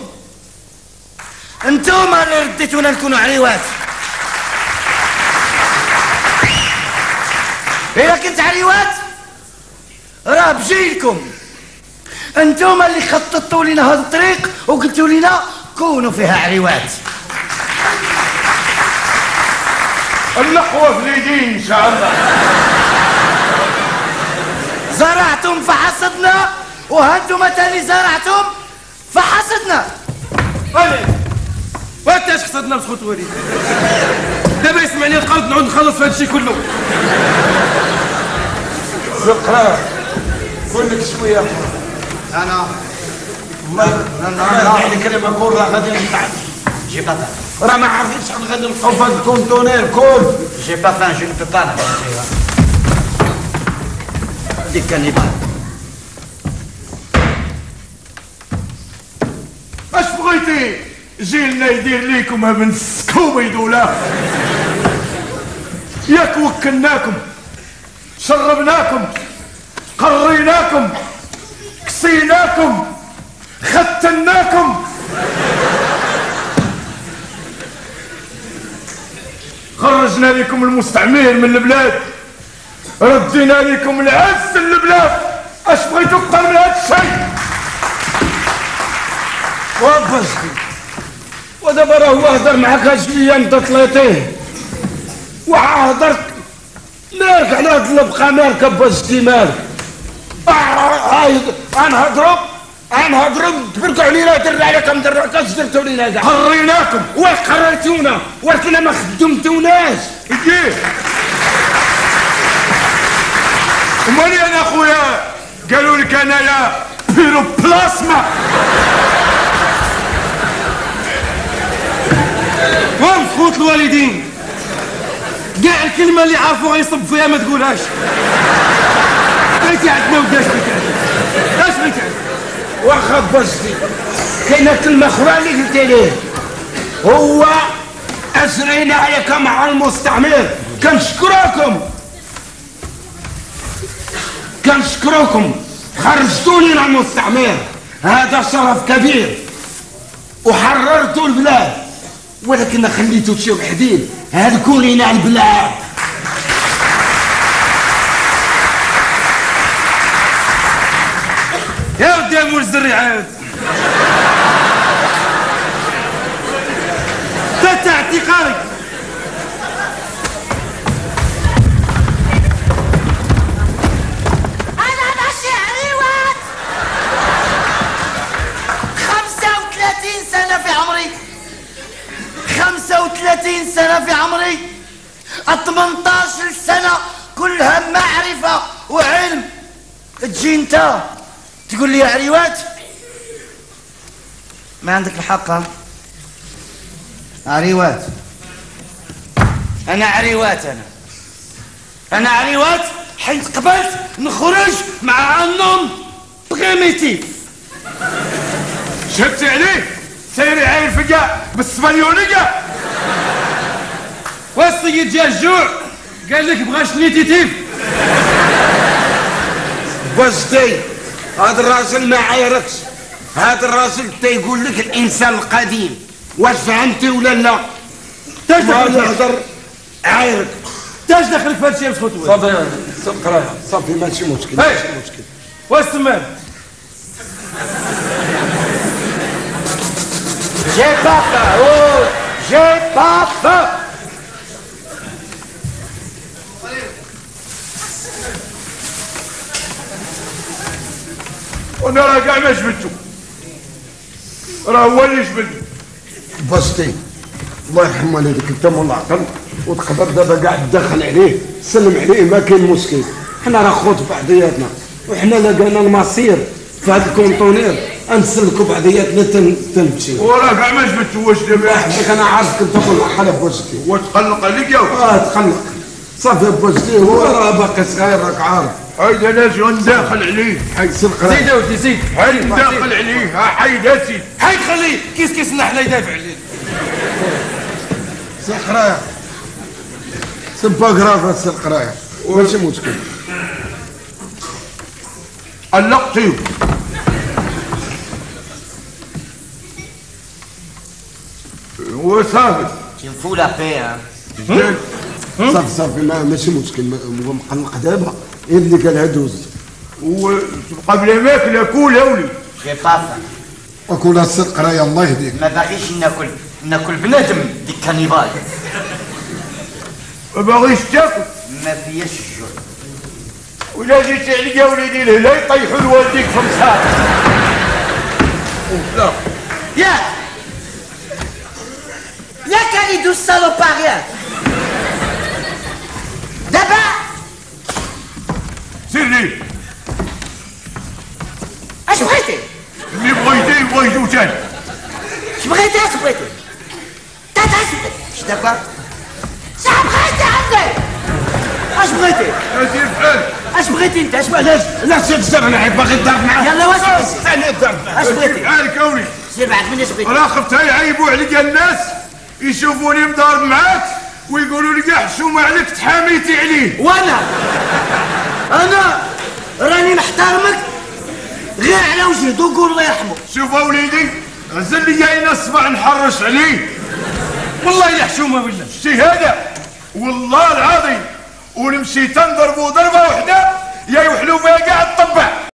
انتوما اللي رديتونا نكونوا عريوات. إذا كنت عريوات راه بجيلكم. انتوما اللي خططتوا لنا هذا الطريق وقلتوا لنا كونوا فيها عريوات. اللقوة في اليدين ان شاء الله. زرعتم فحصدنا وهانتم تاني زرعتم فحصدنا. وانت اش قصدنا بسخوت وليد؟ دابا يسمعني القلب نعود نخلص في هادشي كله. زقرا قول لك شويه. انا الله يعني كلمه كون راه غادي نتعب. j'ai pas faim. راه ما عارفين شحال غادي نلقاو في هاد الكونتونير كل. J'ai pas faim, je ne peux pas n'importe Des cannibales. اش بغيتي جيلنا يدير ليكم ابن سكوبي دولا؟ ياك وكلناكم، شربناكم، قريناكم، كسيناكم، ختناكم، خرجنا لكم المستعمر من البلاد، ردينا لكم العز للبلاد. اش بغيتوا اكثر من هذا الشيء؟ وابسكي ودابا راه هو هضر معاك شويه انت طليتيه وهضرت مالك على هاد البقى مالك باسكي مالك. غنهضروا تبركوا علينا درنا عليكم درنا درتوا لينا كاع. قريناكم وقريتونا ولكن ما خدمتوناش. كيف؟ امالي انا اخويا قالوا لك انايا بيروبلاسما. ومسخوت الوالدين كاع الكلمه اللي عارفوها يصب فيها ما تقولهاش. بغيتي عندنا وداش بغيتي اش بغيتي واخا باسكي كاينه كلمه اخرى اللي قلت ليه هو اسرينا عليك مع المستعمر. كنشكروكم خرجتوني مع المستعمر، هذا شرف كبير وحررتوا البلاد، ولكن خليتوا شي وحدين هلكوا لينا البلاد. يا ودي يا مول الزري عاد تاع اعتقالك. انا ماشي عريوات. 35 سنة في عمري، 35 سنة في عمري، 18 سنة كلها معرفة وعلم. تجي انت تقول لي يا عريوات؟ ما عندك الحق. ها عريوات، انا عريوات، انا عريوات حيت قبلت نخرج مع النوم بريميتيف. شفتي عليه سيري عاير فيا بالسبانيونية. والسيد جا الجوع قال لك بغاش نيتيتيف. بوزدي هذا الراجل ما عايركش، هذا الراجل تيقول لك الانسان القديم. واش فهمتي ولا لا؟ تاش ما دخلك يهضر عايرك. تاش دخلك في هادشي مسخوت. صافي قرايه صافي ماشي مشكل ماشي مشكل. واش تمام؟ J'ai pas faim, oh, j'ai pas faim. وانا راه كاع ما جبدتو، راه هو اللي جبدني. بوزدي الله يرحم والديك انت مولا عقل، وتقدر دابا كاع تدخل عليه سلم عليه ما كاين مشكل. حنا راه خوت بعضياتنا، وحنا لقينا المصير في هذا الكونطونير نسلكوا بعضياتنا تنمشيو. وراه كاع ما جبدتو. واش دابا حيت انا عارفك انت مولا عقل بوزدي. وتقلق عليك يا تقلق صافي بوزدي، هو راه باقي صغير راك عارف. هايدا انا جو نداخل عليه. حيد سير قرايه. زيد اودي زيد. هاي نداخل عليه. ها حيد هاتي. حيد خليه كيس النحله يدافع عليه. سير قرايه. سي با كراف سير قرايه ماشي مشكل. قلقتيو. وصافي Tu me fous la paix, hein. صافي ماشي مشكل. هو مقلق دابا اللي قالها دوز. وتبقى بلا ماكله كولها ولي. J'ai pas faim. وكون سير قرايه الله يهديك. ما باغيش ناكل بنادم ديك كانيبال. ما باغيش تاكل. ما فياش الجوع. ولا جيت عليا وليدي الهلا يطيحوا لوالديك في مصار. ياك ياك اللي دوز سالوباريات. دابا سير لي اش بغيتي؟ اللي بغيتي بغيتو تاني. اش بغيتي اش بغيتي؟ تا اش دابا؟ اش بغيتي عندي؟ اش بغيتي؟ سير بحال. اش بغيتي انت؟ اش بغيتي؟ لا سير زعما انا باغي نضرب معاك. يلا واش بغيتي؟ انا نضرب معاك. اش بغيتي؟ بحالك يا ولي. سير بعد من اش بغيتي؟ راه خفت يعيبوا عليا الناس يشوفوني مضارب معاك ويقولوا لي كاع حشومه عليك تحاميتي عليه. انا راني نحترمك غير على وجهي وقول الله يرحمه. شوف وليدي غزل لي عينا الصباع نحرش عليه. والله يا حشومه بالله. شتي هذا والله العظيم ونمشي تنضربوا ضربه واحده يا يوحلوا فيها كاع الطبع.